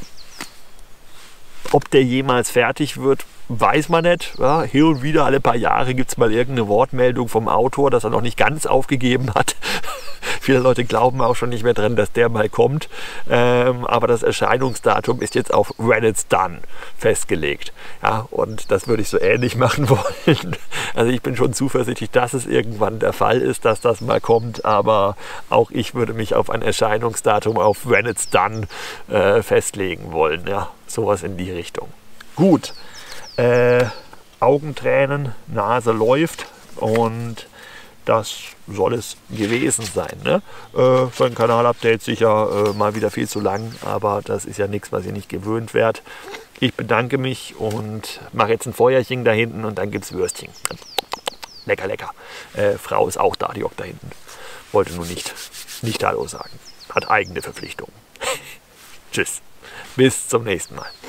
ob der jemals fertig wird, weiß man nicht. Ja, hier und wieder, alle paar Jahre, gibt es mal irgendeine Wortmeldung vom Autor, dass er noch nicht ganz aufgegeben hat. Viele Leute glauben auch schon nicht mehr dran, dass der mal kommt. Ähm, aber das Erscheinungsdatum ist jetzt auf When It's Done festgelegt. Ja, und das würde ich so ähnlich machen wollen. Also ich bin schon zuversichtlich, dass es irgendwann der Fall ist, dass das mal kommt. Aber auch ich würde mich auf ein Erscheinungsdatum auf When It's Done äh, festlegen wollen. Ja, sowas in die Richtung. Gut. Äh, Augentränen, Nase läuft und das soll es gewesen sein. Ne? Äh, für ein Kanalupdate sicher äh, mal wieder viel zu lang, aber das ist ja nichts, was ihr nicht gewöhnt werdet. Ich bedanke mich und mache jetzt ein Feuerchen da hinten und dann gibt es Würstchen. Lecker, lecker. Äh, Frau ist auch da, die hockt da hinten. Wollte nur nicht, nicht Hallo sagen. Hat eigene Verpflichtungen. Tschüss. Bis zum nächsten Mal.